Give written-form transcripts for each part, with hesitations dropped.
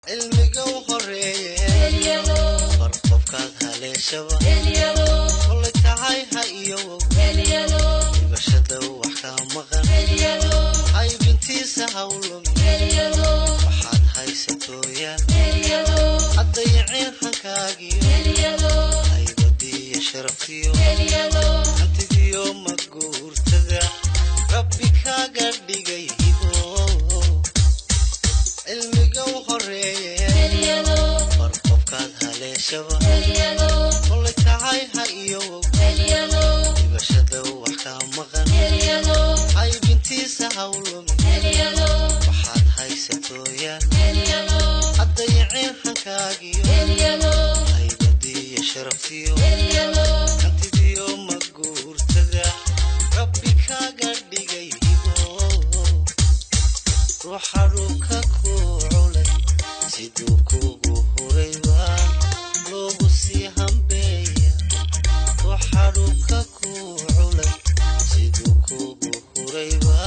cilmiga u horeeye barqofkaad haleeshaba wala tahay ha iyo ibashada wax ka maqan ay bintiisa hawlum waxaad haysatooyaan haddayaceen hankaagiyo haybadiiyo sharaftiyo hantidiyo maguurtada rabbi kaaga dhigay cilmiga u horeeye barqofkaad haleeshaba wala tahay ha iyo ibashada wax ka maqan ay bintiisa hawlum waxaad haysatooyaan haddayaceen hankaagiyo haybadiiyo sharaftiyo hantidiyo maguurtada rabbi kaaga dhigay ruuxa dhulka ku culay siduu kugu hurayba loogu sii hambeeya ruuxa dhulka ku culay siduu kugu hurayba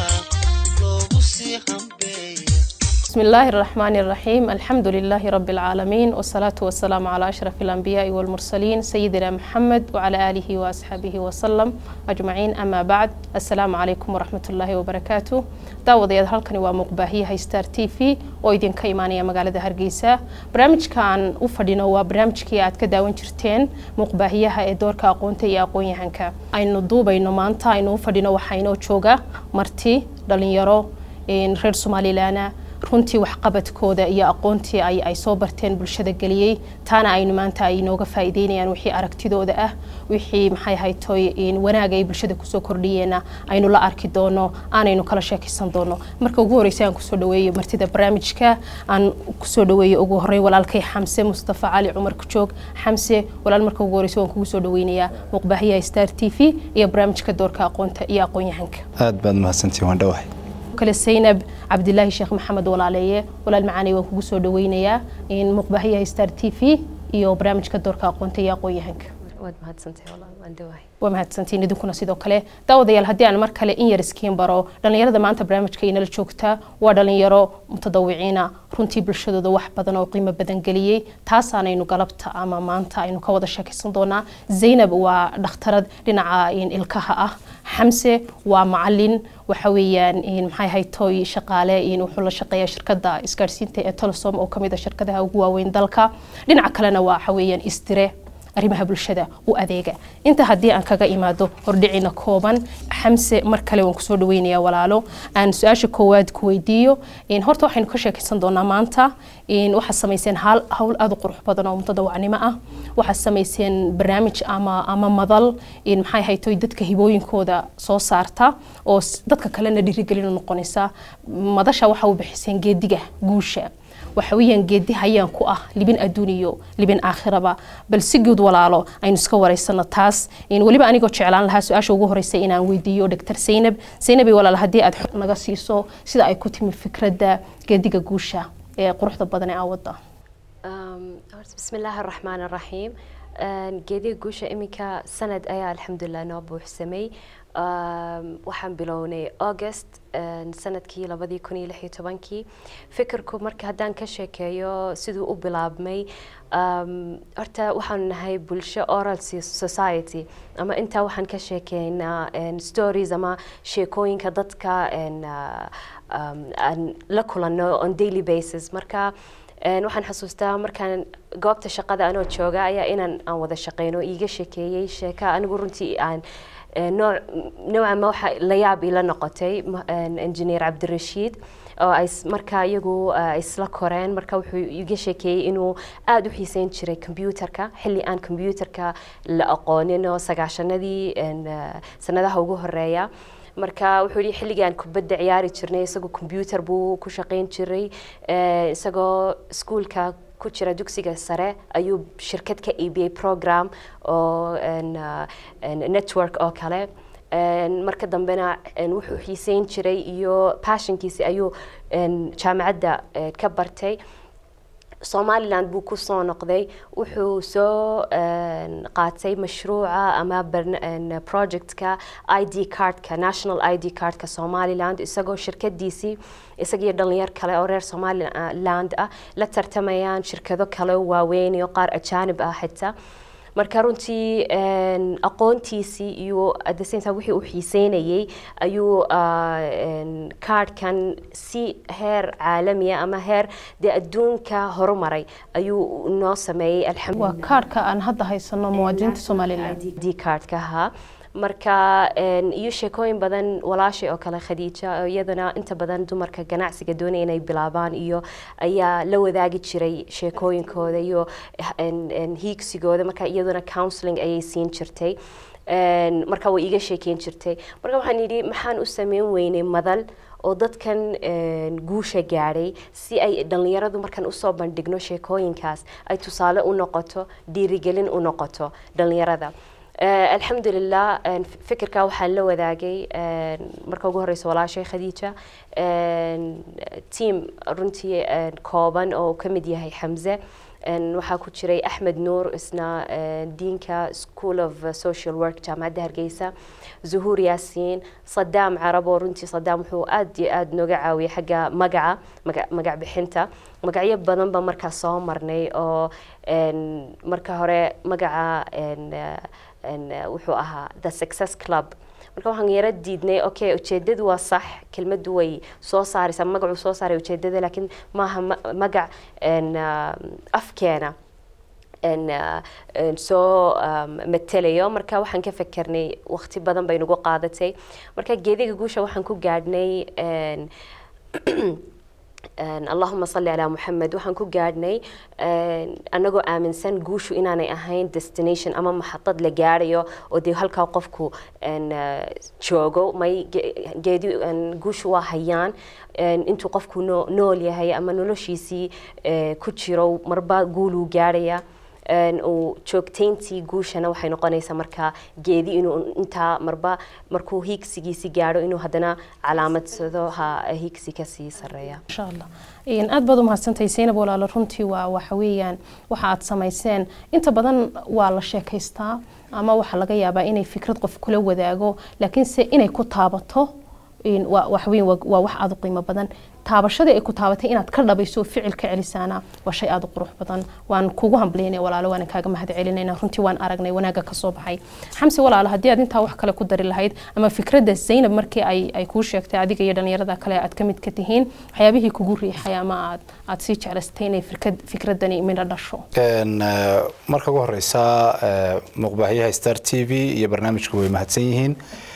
loogu sii hambeeya بسم الله الرحمن الرحيم الحمد لله رب العالمين والصلاة والسلام على أشرف الأنبياء والمرسلين سيدنا محمد وعلى آله وأصحابه وسلم أجمعين أما بعد السلام عليكم ورحمة الله وبركاته داود يظهر كني ومقبهي هاي ستار تي في ويدين كيمانية مقالة هرقيسة برامج كان أفردنا وبرامج كيات كداوين شرتين مقبهي هاي دور كاقونتي ياقوني هنكا أين نضوبة إنو مانتا إنو أفردنا وحينو تشوغا مرتي دالين يرو إن غير سومالي لانا runtii wax qabadkooda iyo aqoontii ay soo barteen bulshada galiyay taana aynu maanta ay nooga faa'iideynayaan wixii aragtidooda ah wixii maxay haytooy in wanaag ay bulshada ku soo kordhiyeena aynu la arki doono aanaynu kala sheekaysan doono marka ugu horeysay aan ku soo dhaweeyo martida barnaamijka aan ku soo dhaweeyo ugu horey walaalkay Xamse Mustafa Ali Umar Kujoog Xamse walaal marka ugu horeysay waan kugu soo dhaweynayaa muqbahiya Star TV iyo barnaamijka doorka aqoonta iyo aqoon-yahanka aad baad mahadsantii waan dhawahay kale Zainab Abdullahi Sheekh Maxamed walaalaye walaal macaani waan kugu soo dhaweynayaa in muqbahiya Star TV iyo barnaamijka doorka aqoonta iyo aqoon-yahanka waad mahadsantahay walaal waan dhawahay ومهتسنتين idinkuna sidoo kale daawadayaal hadii aan mar kale in yar iskiin baro dhalinyarada maanta barnaamijka inala joogta waa dhalinyaro mutadawiciina runtii bulshadooda wax badan oo qiimo badan galiyay taas aanaynu galabta ama maanta aynu ka wada sheekaysan doonaa Zainab waa dhakhtarad dhinaca ilkaha ah Xamse waa macallin waxa weeyaan in maxay haytooy shaqaale in wuxuu la shaqeeyaa shirkadda isgaarsiinta ee Telesom oo kamid ah shirkadaha ugu waaweyn dalka dhinaca kalena waxa weeyaan istire arrimaha bulshada u adeega inta hadii aan kaga imaado hordhicina kooban Xamse mar kale waan ku soo dhaweynayaa walaalo aan su'aasha koowaad ku weydiiyo in horta waxaynu ka sheekaysan doonaa maanta in waxa sameeyeen hawl aad u qurux badan oo mutadawacnimo ah waxa sameeyeen barnaamij ama madal in maxay haytooy dadka hibooyinkooda soo saarta oo dadka kalena dhiirigelin noqonaysa madasha waxa uu bixiseen geediga guusha waxawiyaan geedi hayaan ku ah libin adduuniyo libin aakhiraba bal si guud walaalo aynu iska wareysano taas in waliba anigoo jeclaan lahaa su'aasha ugu horeysay inaan weydiiyo Dr. Zainab walaal hadii aad naga siiso sida ay ku timi fikradda geediga guusha ee quruxda badan ee awada bismillaahir rahmaanir rahiim geediga guusha imika sanad ayaa alxamdulillah noo buuxsamay waxaan bilownay August sanadkii 2016 fikirku marka hadaan ka sheekeeyo sidoo u bilaabmay horta waxaan nahay bulsho oral society ama inta waxaan ka sheekeynaa stories ama sheekooyinka dadka la kulano on daily basis marka waxaan xasuustaa markaan goobta shaqada anoo jooga ayaa inaan wada shaqeyno iiga sheekeeyay sheeka anigu runtii aan نوعا ما waxa la yaab ila noqotay engineer Abdirashiid oo ay marka iyagu isla koreen marka wuxuu iga sheekeeyay inuu aad u xiiseyn jiray computerka xilli aan computerka la aqoonin oo sagaashanadii sanadaha ugu horeeya marka wuxuu yiri xilligan kubadda ciyaari jirnay isagoo computer buu ku shaqeyn jiray isagoo schoolka ku jira dugsiga sare ayuu shirkad ka EBA program oo network oo kale marka dambena wuxuu xiiseyn jiray iyo passionkiisa ayuu jaamacadda ka bartay Somaliland buu ku soo noqday wuxuu soo qaatay mashruuca ama projectka ID cardka National ID cardka Somaliland isagoo shirkadiisii isagii dhalinyar kale oo reer Somaliland ah la tartamayaan shirkado kale waaweyn iyo qaar ajaanib ah xitaa marka runtii aqoontiisii iyo at the same time wixii uu xiiseynayay ayuu cardkan si heer caalami ama heer adduunka horumaray ayuu noo sameeyay alxamdulillah waa cardka aan hadda haysano muwaadiniinta Somaliland ID cardka ha marka iyo sheekooyin badan walaashay oo kale Khadija iyadana inta badan dumarka ganacsiga doonay inay bilaabaan iyo ayaa la wadaagi jiray sheekooyinkooda iyo hiigsigooda marka iyadana counseling ayay siin jirtay marka way iga sheekeyn jirtay marka waxaan yidhi maxaan u sameyn weynay madal oo dadkan guusha gaaray si ay dhalinyaradu markan u soo bandhigno sheekooyinkaas ay tusaale u noqoto dhiirigelin u noqoto dhalinyarada alxamdulillah fikirka waxaan la wadaagay marka ugu horeysa walaashay Khadija team runtii kooban oo ka mid yahay Xamza waxaa ku jiray Axmed Nuur isna diinka School of Social Work jaamacadda Hargeysa Zuhur Yaasiin Saddam Carabo runtii Saddam wuxuu aad nooga caawiyay xagga magac bixinta magacyo badan ba markaa soo marnay oo marka hore magaca wuxuu ahaa The Success Club marka waxaan yara diidnay okay ujeedadu waa sax kelmadu way soo saaraysaa magacu soo saaray ujeedada laakiin maaha magac afkeena soo matalayo marka waxaan ka fikirnay waqti badan bay nagu qaadatay marka geediga guusha waxaan ku gaadhnay اللهم صل على محمد وحن كو قاعدني أنجو آمن سن جوشو إن أنا أهين destination أما محطة لجاريو ودي هالكا وقفكو أن شوجو ما جدي أن جوشو وهيان أنتو قفكو نول يا هي أما نولوشيسي كتشرو مربا قولو جاريا oo joogteyntii guushana waxay noqonaysaa marka geedi inuu inta markuu hiigsigiisi gaaro inuu hadana calaamadsado hiigsi ka sii sareeya insha Allah aad baad u mahadsantahay Zainab walaalo runtii waa waxa weeyaan waxa aad samayseen inta badan waa la sheekaystaa ama waxa laga yaabaa inay fikrad qof kula wadaago laakiin se inay ku taabato wax weyn waa wax aad u qiimo badan taabashada ay ku taabatay inaad ka dhabayso ficilka celisaana waa shay aad u qurux badan waan kugu hambalyeynay walaalo waan kaaga mahad celinayna runtii waan aragnay wanaaga ka soo baxay xamsi walaalo hadii aad inta wax kale ku dari lahayd ama fikradda Zainab markii ay ku sheegtay adiga iyo dhalinyarada kale aad ka mid ka tihiin waxyaabihii kugu riixay ama aad si jeclaystay inay fikradani midna dhasho marka ugu horeysa muqbaahiyaha Star TV iyo barnaamijku way mahadsan yihiin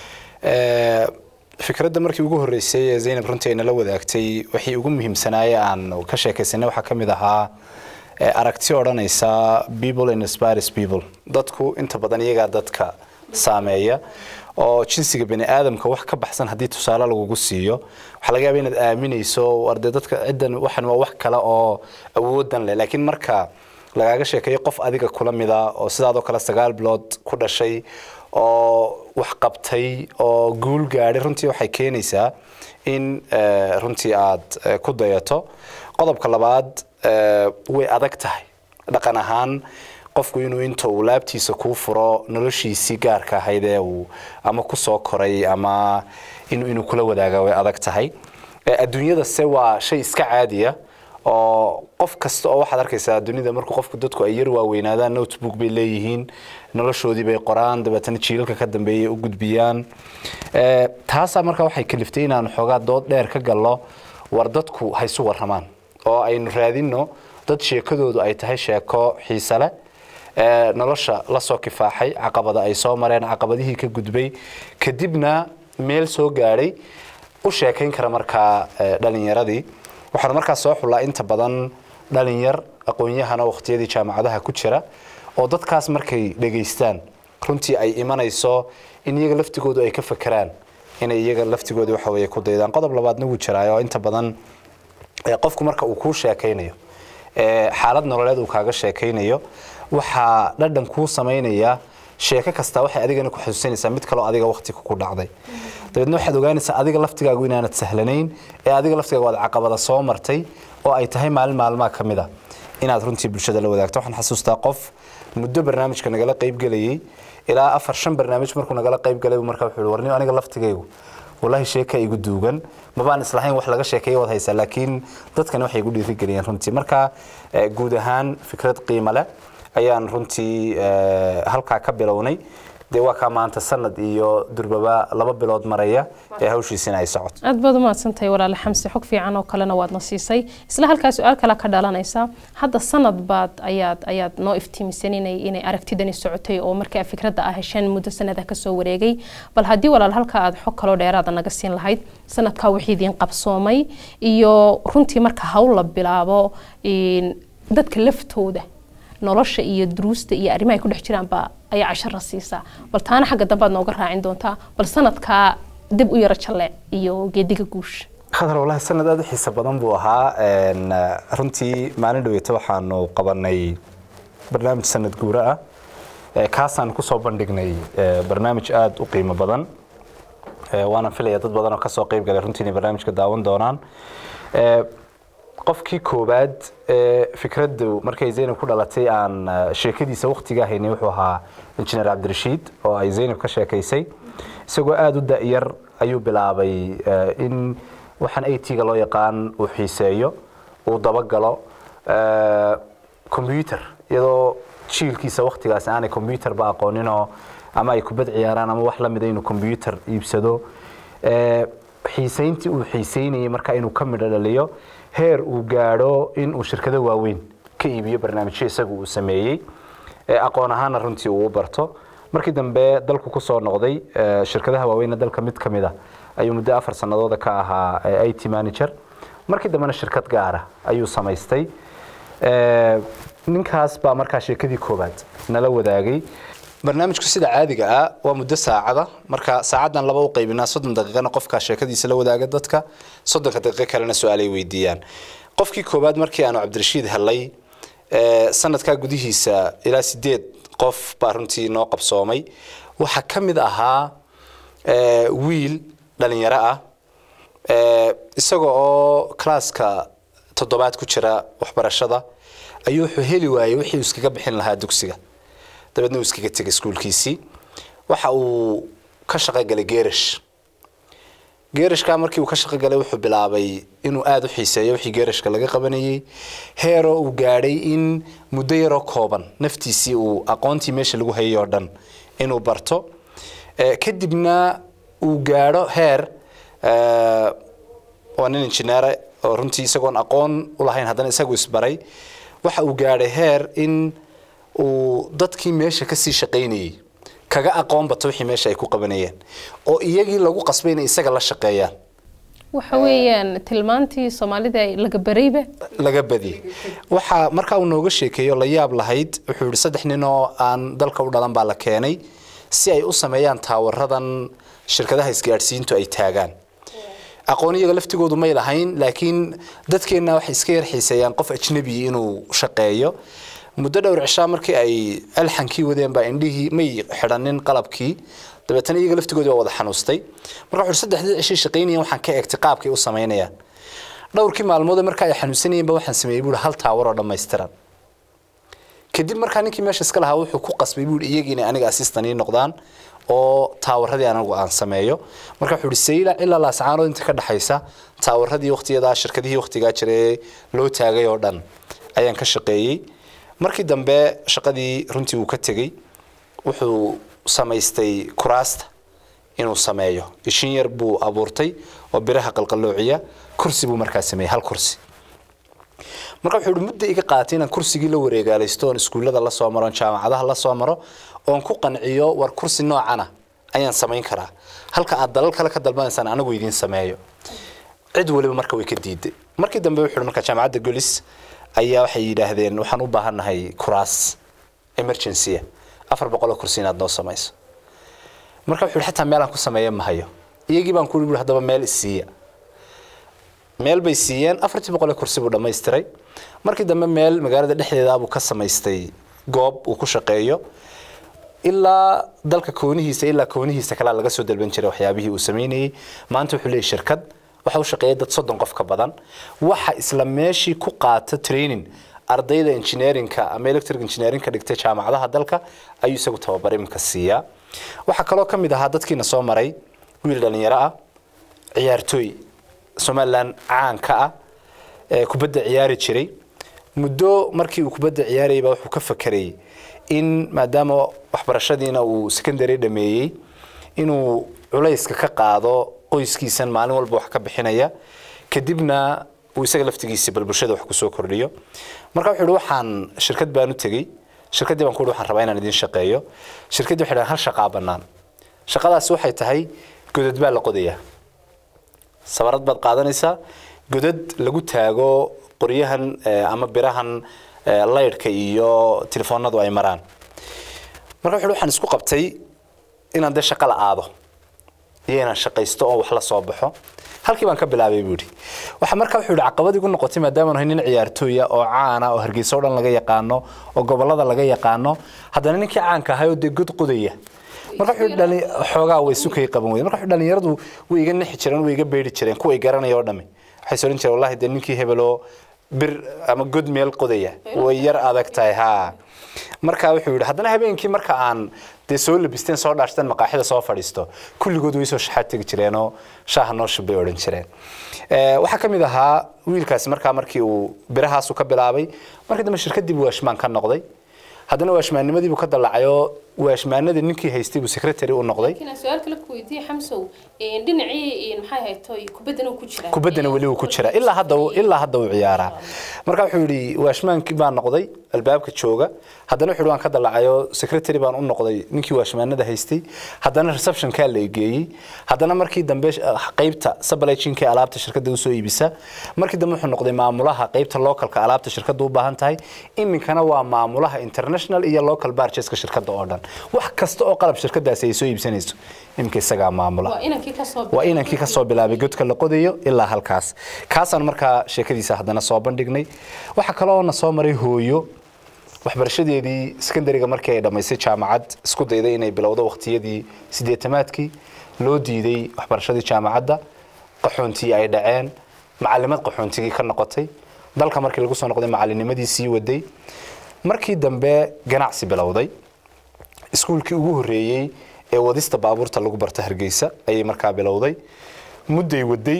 fikradda markii ugu horeysay Zainab runtii inala wadaagtay wixii ugu muhiimsanaayay aan ka sheekaysanay waxa kamid ahaa aragti oranaysa people inspires people dadku inta badan iyaga dadka saameeya oo jinsiga bini aadamka wax ka baxsan hadii tusaale lagu siiyo waxa laga yaabaa inaad aaminayso warda dadka ciidan waxan waa wax kale oo awoodan leh laakiin marka lagaaga sheekayo qof adiga kula mida oo sidaadoo kale 9 bilood ku dhashay oo wax qabtay oo guul gaaray runtii waxay keenaysaa in runtii aad ku dayato qodobka labaad way adag tahay dhaqan ahaan qofku inuu inta uu laabtiisa ku furo noloshiisa gaarka ahayd ee uu ama ku soo koray ama inuu kula wadaaga way adag tahay adduunyada se waa shay iska caadi ah oo qof kasta oo waxaad arkaysaa dunida markuu qofku dadku ay yar waaweynaadaan notebook bay leeyihiin noloshoodii bay qoraan dabeetana jiilalka ka dambeeyay u gudbiyaan taasa marka waxay kaliftay inaan xogaa dood dheer ka galno war dadku haysu waramaan oo aynu raadino dad sheekadoodu ay tahay sheeko xiiso leh nolosha la soo kifaaxay caqabada ay soo mareen caqabadihii ka gudbay kadibna meel soo gaaray u sheekayn kara marka dhalinyaradii waxaan markaa soo xulaa inta badan dhalinyar aqoon-yahana waqtiyadii jaamacadaha ku jira oo dadkaas markay dhageystaan runtii ay imanayso in iyaga laftigoodu ay ka fakaraan inay iyaga laftigoodu waxa weeye ku daydaan qodob labaadna wuu jiraa oo inta badan qofku marka uu ku sheekaynayo xaalad nololeed uu kaaga sheekaynayo waxa dhadhan ku sameynaya sheeko kasta waxay adigana ku xasuusinaysaa mid kale oo adiga waqti ku dhacday dadna waxaad ogaanaysaa adiga laftigaagu inaanad sahlanayn ee adiga laftigaagu wada caqabada soo martay oo ay tahay maalmaha kamida inaad runtii bulshada la wadaagto waxaan xasuustaa qof muddo barnaamijka nagala qayb galayay ilaa 4-5 barnaamij markuu nagala qayb galay markaa wuxuu warni aniga laftigaygu wallahi sheeka igu duugan ma baan islahayn wax laga sheekeeyo wad haysa laakiin dadkani waxay igu dhiirigeliyeen runtii marka guud ahaan fikrad qiimo leh ayaan runtii halka ka bilownay de waa ka maanta sanad iyo durbaba 2 bilood maraya ee hawshiisina ay socoto aad baad ma santahay walaal xamse xog fiican oo kalena waad nasiisay isla halka su'aal kale ka dhalanaysa hadda sanad baad ayaad noo iftiimisanay inay aragtidani socotay oo markaa fikradda ah heshan muddo sanada ka soo wareegay bal hadii walaal halka aad xog kale dheeraad naga siin lahayd sanadka wixii idin qabsoomay iyo runtii marka hawl la bilaabo dadka laftooda nolosha iyo duruusta iyo arrimaha ku dhex jiraan ba ay 10 siisa bal taana xagga dambe aad nooga raacin doontaa bal sanadka dib u yara jale iyo geediga guush khadar wallahi sanad aad u xiiso badan buu ahaa runtii maalin dhaweeyta waxaanu qabanay barnaamij sanad guura ah kaasaan ku soo bandhignay barnaamij aad u qiimo badan waana filayaa dad badan oo ka soo qayb galay runtii barnaamijka daawan doonaan qofkii koobaad fikraddu markay Zainab ku dhalatay aan sheekadiisa waqtiga haynay wuxuu ahaa injineer Cabdirashiid oo ay Zainab ka sheekaysay isagoo aad u daayar ayuu bilaabay in waxaan IT-ga loo yaqaan uu xiiseeyo uu dabagalo computer iyadoo jiilkiisa waqtigaas aanay computer ba aqooninoo ama ay kubad ciyaaraan ama wax la mid ah inuu computer iibsado xiisayntii uu xiisaynayay marka inuu ka mid dhaliyo heer uu gaadho in uu shirkado waaweyn ka iibiyo barnaamijyo isagu uu sameeyay aqoon ahaan runtii uu barto markii dambe dalku ku soo noqday shirkadaha waaweyn dalka mid kamid ah ayuu muddo 4 sanadood ka ahaa IT manager markii dambena shirkad gaar ah ayuu samaystay ninkaas baa markaa sheekadii koobaad nala wadaagay barnaamijku sida caadiga ah waa muddo saacada marka saacadan laba u qaybinaa 30 daqiiqana qofka sheekadiisa la wadaaga dadka 30 daqiiqo kalena su'aal ay weydiiyaan qofkii koobaad markii aanu Cabdirashiid helay sanadka gudihiisa ilaa 8 qof baa runtii noo qabsoomay waxa kamid ahaa wiil dhalinyaro ah isagoo oo klaaska 7 ku jira waxbarashada ayuu wuxuu heli waayay wixii uu iskaga bixin lahaa dugsiga dabadna uu iskaga tagay iskuulkiisii waxa uu ka shaqo galay geerashka markii uu ka shaqo galay wuxuu bilaabay inuu aad u xiiseeyo wixii geerashka laga qabanayay heero uu gaadhay in muddo yar oo kooban naftiisii uu aqoontii meesha lagu hayay oo dhan inuu barto kadibna uu gaadho heer waa nin injineer oo runtii isagoon aqoon u lahayn haddana isagu isbaray waxa uu gaadhay heer in uu dadkii meesha ka sii shaqeynayay kaga aqoon bato wixii meesha ay ku qabanayeen oo iyagii lagu qasbay in isaga la shaqeeyaan waxa weeyaan tilmaantii Soomaalida laga badi waxa markaa uu nooga sheekeeyo la yaab lahayd wuxuu yiri 3 nin oo aan dalka u dhalan baa la keenay si ay u sameeyaan taawaradan shirkadaha isgaarsiintu ay taagaan aqooniyaga laftigoodu ma ilahayn laakiin dadkeena wax iska yar xiiseeyaan qof ajnabi inuu shaqeeyo muddo dhowr cishaa markii ay alxankii wadeen baa indhihii may xidhanin qalabkii dabeetana iyaga laftigoodu waa wada xanuustay marka wuxuu 3 cisho shaqeynayeen waxaan ka eegtay qaabkay u sameynayaan dhowrkii maalmood marka ay xanuunsanayeen ba waxaan sameeyay buu hal taawar oo dhameystiran kadib marka ninkii meesha iska lahaa wuxuu ku qasbay buu iyagiina aniga assistant noqdaan oo taawaradii anagu aan sameeyo marka wuxuu sayla ilaa la saacado inta ka dhaxaysa taawaradii waqtiyada shirkadihii waqtiga jiray loo taagay oo dhan ayaan ka shaqeeyay markii dambe shaqadii runtii uu ka tagay wuxuu samaystay kuraasta inuu sameeyo ishin yar buu abuurtay oo biraha qalqaloociya kursi buu markaa sameeyay hal kursi marka wuxuu muddo iga qaatay inaan kursigii la wareegaalaysto oo iskuulada la soo maro jaamacadaha la soo maro oo ku qanciyo war kursi noocana ayaan sameyn karaa halka aad dalal kale ka dalbanaysan anagu idin sameeyo cid waliba marka way ka diiday markii dambe wuxuu marka jaamacadda Golis ayaa waxay yiraahdeen waxaan u baahanahay kuraas emergency 400 kursi inaad noo samayso marka wuxuu xataa meel aan ku sameeyo ma hayo iyagii baan ku yiri hadaba meel isiiya meel bay siiyeen 400 kursi buu dhameystiray markii dambe meel magaalada dhexdeeda buu ka samaystay goob uu ku shaqeeyo ilaa dalka koonihiisa kala laga soo dalban jiray waxyaabihii uu sameeyay maanta wuxuu leeyahay shirkad waxa uu shaqeeyay dad 30 qof ka badan waxa isla meeshii ku qaata training ardayda engineerinka ama electric engineerinka dhigtay jaamacadaha dalka ayuu isagu tababar iminka siiyaa waxa kaloo ka mid ahaa dadkiina soo maray wiil dhalinyaro ah ciyaartooy Somaliland caan ka ah kubadda ciyaari jiray muddo markii uu kubadda ciyaarayay baa wuxuu ka fakarayay in maadaama waxbarashadiina uu secondary dhameeyay inuu culayska ka qaado qoyskiisan maalin walba wax ka bixinaya kadibna uu isaga laftigiisa bal bulshada wax ku soo kordhiyo marka wuxuu waxaan shirkad baan u tagay shirkadii baan ku waxaan rabaa inaan idin shaqeeyo shirkadii waxay hal shaqo banaan shaqadaas waxay tahay godad baa la qodayaa sabarad baad qaadanaysaa godad lagu taago qoryahan ama birahan laydhka iyo telefoonadu ay maraan marka wuxuu waxaan isku qabtay inaan de shaqo la aado iyo inaan shaqaysto oo wax la soo baxo halkii baan ka bilaabay buuri waxa markaa wuxuu caqabad igu noqotay maadaama aan nin ciyaartooy ah oo caan ah oo Hargeysa oo dhan laga yaqaano oo gobolada laga yaqaano haddana ninkii caanka ahaa oo god qodaya marka wuxuu dhalay xoogaa way sukay qaban weeyay marka wuxuu dhalinyaradu way iga nixi jireen way iga beeri jireen kuwa ay garanayoo dhami waxay soo jireen wallahi de ninkii hebelo bir ama god meel qodaya way yar adag tahay ha marka wuxuu yiri haddana habeenkii marka aan de soo labisteen soo dhaashteen maqaaxida soo fadhiisto kulligood way soo shaxaad tagi jireen oo shaaha noo shubay oran jireen waxa kamid ahaa wiilkaas markii uu birahaas ka bilaabay markii dambe shirkadii waashmaan ka noqday haddana waashmaannimadii buu ka dalacayo waashmaanada ninkii haystay buu secretary u noqday kina su'aal kale ku weydiiyay xamsow dhinacii maxay haytay kubadana ku jira kubadana wali uu ku jira ilaa hadda uu ciyaara marka wuxuu yiri waashmaankii baan noqday albaabka jooga haddana wuxuu waan ka dalacayo secretary baan u noqday ninkii waashmaanada haystay haddana reception ka la geeyay haddana markii dambe qaybta supply chain ka alaabta shirkadda u soo iibisa markii dambe wuxuu noqday maamulaha qaybta localka alaabta shirkadda u baahan tahay iminkana waa maamulaha international iyo local purchase ka shirkadda oo dhan wax kasta oo qalab shirkadaas ay soo iibsanayso imka isaga maamula waa inankii ka soo bilaabay godka la qodayo ilaa halkaas kaasaan markaa sheekadiisa haddana soo bandhignay waxa kale oo na soo maray hooyo waxbarashadeedii secondary-ga markii ay dhamaysay jaamacad isku dayday inay bilowdo waqtiyadii 80-aadkii loo diiday waxbarashadii jaamacadda qaxoontii ay dhaceen macallimad qaxoontigii ka noqotay dalka markii lagu soo noqday macallinimadii sii waday markii dambe ganacsi bilowday iskuulkii ugu horeeyay ee wadista baabuurta lagu barta Hargeysa ayay markaa bilowday mudday waday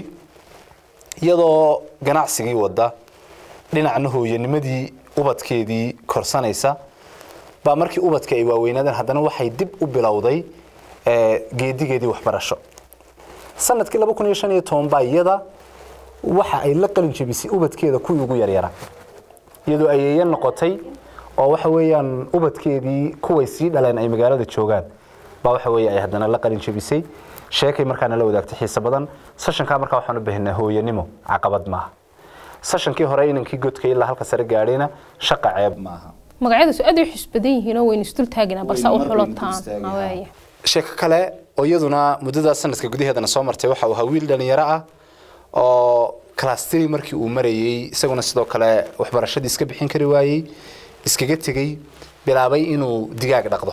iyadoo ganacsigii wada dhinacna hooyanimadii ubadkeedii korsanaysa ba markii ubadka ay waaweynaadeen haddana waxay dib u bilowday geedigeedii waxbarasho sanadkii 2015 baa iyada waxa ay la qalin jabisay ubadkeeda kuwii ugu yaryara iyadoo ay noqotay oo waxa weeyaan ubadkeedii kuway sii dhaleen ay magaalada joogaan ba waxa weey ay haddana la qalin jabisay sheekay markaana la wadaagtay xiisa badan sessionka markaa waxaan u baahnaa hooyanimo caqabad maaha sessionkii hore inankii godka ilaa halka sare gaadhayna shaqa ceeb maaha magacyadu aad u xisbadan yihiin oo weyn istul taagina balse u xulotaan awaaye sheeko kale oo iyaduna muddada sanadka gudaheedana soo martay waxa uu ahaa wiil dhalinyaro ah oo class 3 markii uu marayay isaguna sidoo kale waxbarashadii iska bixin kari waayay iskaga tagay bilaabay inuu digaag dhaqdo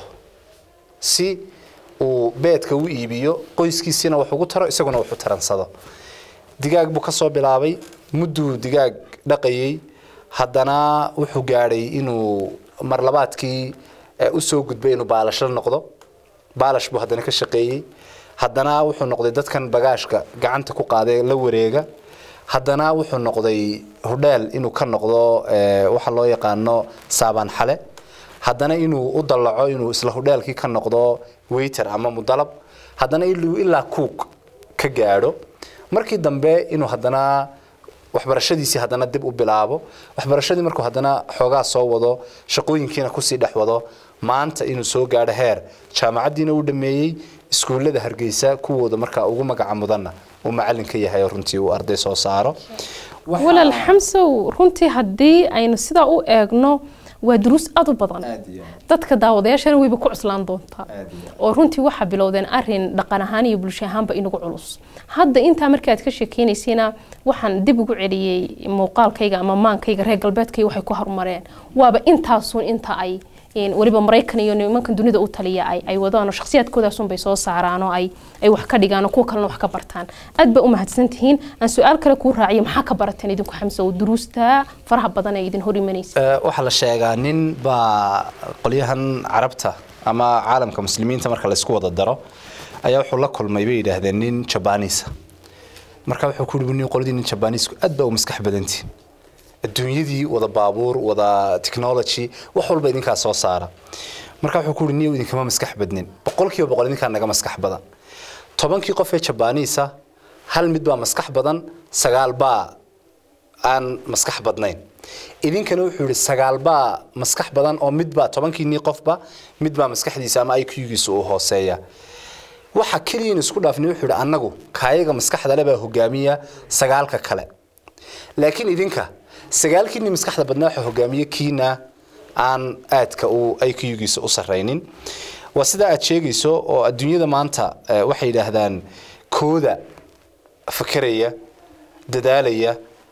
si uu beedka u iibiyo qoyskiisina wax ugu taro isaguna wax u taransado digaag buu ka soo bilaabay mudduu digaag dhaqayay haddana wuxuu gaadhay inuu mar labaadkii u soo gudbay inuu baalasho noqdo baalash buu haddana ka shaqeeyay haddana wuxuu noqday dadkan bagaashka gacanta ku qaaday la wareega haddana wuxuu noqday hodheel inuu ka noqdo waxa loo yaqaano saabaan xale haddana inuu u dalaco inuu isla hodheelkii ka noqdo waiter ama mudalab haddana ilaa cook ka gaadho markii dambe inuu haddana waxbarashadiisii haddana dib u bilaabo waxbarashadii markuu haddana xoogaa soo wado shaqooyinkiina kusii dhex wado maanta inuu soo gaadho heer jaamacaddiina uu dhameeyey iskuullada Hargeysa kuwooda markaa ugu magaca mudanna uu macallin ka yahay runtii uu arday soo saaro walaal xamsow runtii haddii aynu sidaa u eegno waa duruus aad u badan dadka daawadayaashana wayba ku cuslaan doontaa oo runtii waxa bilowdeen arin dhaqan ahaan iyo bulsho ahaanba inagu culus hadda inta markaad ka sheekeynaysiina waxaan dib ugu celiyay muuqaalkayga ama maankayga reer galbeedkay waxay ku horumareen waaba intaasun inta ay waliba Mareykan iyo nimankan dunida u taliya ay wadaan shakhsiyaadkoodaas bay soo saaraan oo ay wax ka dhigaan kuwa kalena wax ka bartaan aad ba u mahadsantihiin aan su'aal kale ku raaciyo maxaa ka barateen idinku xamsa oo duruusta faraha badan ay idin hor imanaysa waxa la sheegaa nin ba qoliyahan carabta ama caalamka muslimiinta marka la isku wada daro ayaa wuxuu la kulmay bay yiraahdeen nin Japanese marka wuxuu ku dhibnay qoladii nin Japanese aad ba u maskax badantii adduunyadii wada baabuur wada technology wax walba idinka soo saara marka wuxuu ku dhigay idinka ma maskax badnin boqolkiiba boqol idinka naga maskax badan 10kii qof ee Japanese hal mid baa maskax badan 9 baa aan maskax badnayn idinkana wuxuu yiri 9 baa maskax badan oo mid baa 10kii qofba mid baa maskaxdiisa ama IQ-giisa oo hooseeya waxa kaliya isku dhaafnay wuxuu yiri anagu kaayaga maskaxda leh baa hogaamiya 9ka kale laakiin idinka 9kii maskaxda badnaa waxa hogaamiye kiina aan aadka uu IQ-giisa u sareynin waa sida aad sheegayso oo adduunyada maanta waxay yiraahdaan kooda fakaraya dadaalaya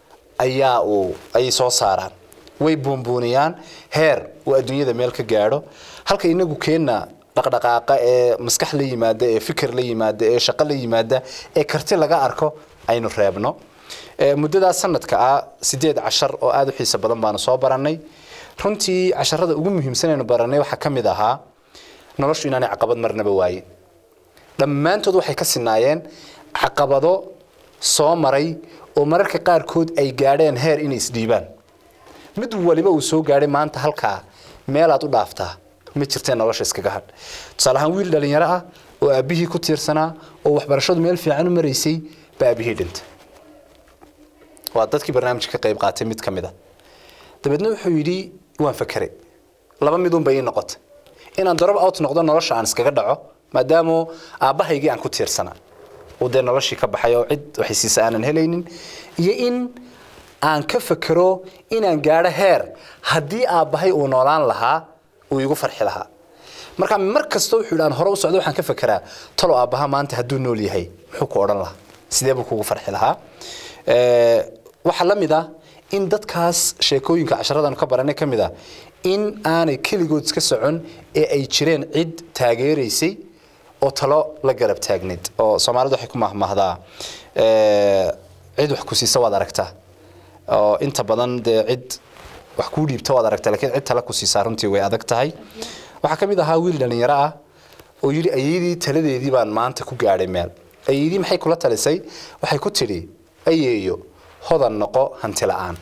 ay soo saaraan way buunbuuniyaan heer oo adduunyada meel ka gaaro halka inagu keena dhaqdhaqaaqa ee maskax la yimaada ee fikir la yimaada ee shaqo la yimaada ee karti laga arko aynu reebno muddada sanadka 18 oo aad u xiiso badan baan soo baranay runtii casharada ugu muhiimsan ee baranay waxa kamid ahaa noloshu inaanay caqabad marnaba waayeen dhammaantood waxay ka sinaayeen caqabado soo maray oo mararka qaar kood ay gaadheen heer in isdhiibaan mid waliba uu soo gaaray maanta halka meel aad u dhaaftaa ma jirteen nolosha iskaga hadh tusaalahan wiil dhalinyaro ah oo aabihii ku tiirsanaa oo waxbarashadu meel fiican u mareysay baabihii dhintay waa dadkii barnaamijka ka qayb qaatay mid kamid ah dabadna wuxuu yiri waan fakaray laba mid un bay noqotay inaan drop out noqdo nolosha aan iskaga dhaco maadaama aabahaygii aan ku tiirsanaa oo de noloshii ka baxay oo cid waxay siisa aanan helaynin iyo in aan ka fakaro inaan gaaro heer haddii aabahay uu noolaan lahaa uu igu farxi lahaa marka markasta wuxuu yidhaan hore u socdo waxaan ka fakaraa talo aabaha maanta hadduu nool yahay muxuu ku odhan lahaa sidee buu kugu farxi lahaa waxa la mid ah in dadkaas sheekooyinka casharadan ka baranay kamid ah in aanay kaligood iska socon ee ay jireen cid taageeraysay oo talo la garab taagneed oo Soomaalidu waxay ku mahmahdaa cid wax ku siisa wada aragtaa oo inta badan cid wax ku dhiibto wada aragtaa laakiin cid tala ku siisa runtii way adag tahay waxa kamid ahaa wiil dhalinyaro ah oo yiri ayeedii taladeedii baan maanta ku gaaray meel ayeedii maxay kula talisay waxay ku tiri ayeeyo hodan noqo hanti la'aan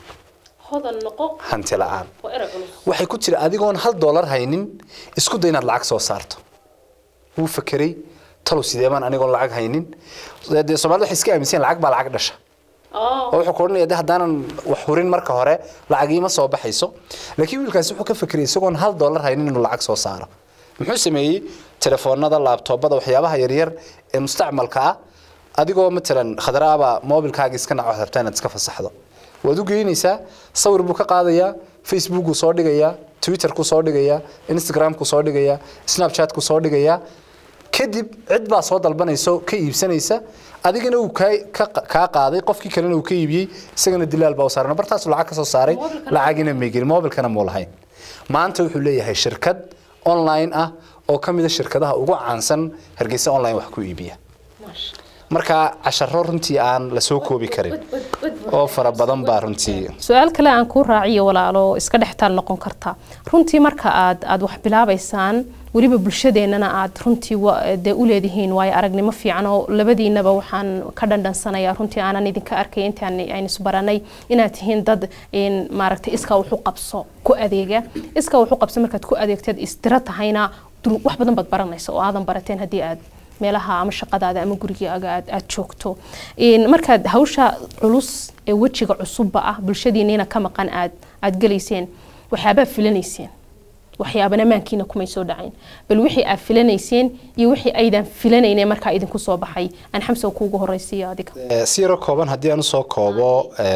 waxay ku tiri adigoon $1 haynin isku day inaad lacag soo saarto wuu fakaray talo sideeman anigoon lacag haynin Soomaalidu waxay iska aaminsan lacag baa lacag dhasha oo wuxuu qornay hadaanan wax hurin marka hore lacag ima soo baxayso laakiin wiilkaas wuxuu ka fakiray isagoon $1 haynin inuu lacag soo saaro muxuu sameeyay telefoonada laptopada waxyaabaha yar yar ee mustacmalka ah adigoo matalan khadraaba mobilkaaga iska naco rabtaan inaad iska fasaxdo waad u geynaysaa sawir buu ka qaadayaa Facebook ku soo dhigayaa Twitter ku soo dhigayaa Instagram ku soo dhigayaa Snapchat ku soo dhigayaa kadib cid baa soo dalbanayso ka iibsanaysa adigana uu ka qaaday qofkii kalena uu ka iibiyay isagana dilaal baa u saarna bartaas lacag ka soo saaray lacagina meegil mobilkana muu lahayn maanta wuxuu leeyahay shirkad online ah oo kamid ah shirkadaha ugu caansan Hargeysa online wax ku iibiya marka casharo runtii aan la soo koobi karin oo fara badan baa runtii su'aal kale aan ku raaciyo walaalo iska dhextaan noqon karta runtii marka aad wax bilaabaysaan waliba bulshadeennana aad runtii u leedihiin way aragnimo fiican oo labadiinaba waxaan ka dhandhansanayaa runtii aanan idinka arkay intaan aynu isbaranay inaad tihiin dad maaragtay iska wax u qabso ku adeega iska wax u qabso markaad ku adeegtad istira tahayna wax badan baad baranaysaa oo aadan barateen haddii aad meelaha ama shaqadaada ama gurigaaga aad joogto markaad hawsha culus ee wajiga cusubba ah bulshadiina ka maqan aad galeyseen waxyaaba filanayseen waxyaabana maankiina kuma soo dhacayn bal wixii aad filanayseen iyo wixii aydan filanayneen marka idinku soo baxay aan xamsa kuugu horeysiyo adiga siro kooban hadii aan soo koobo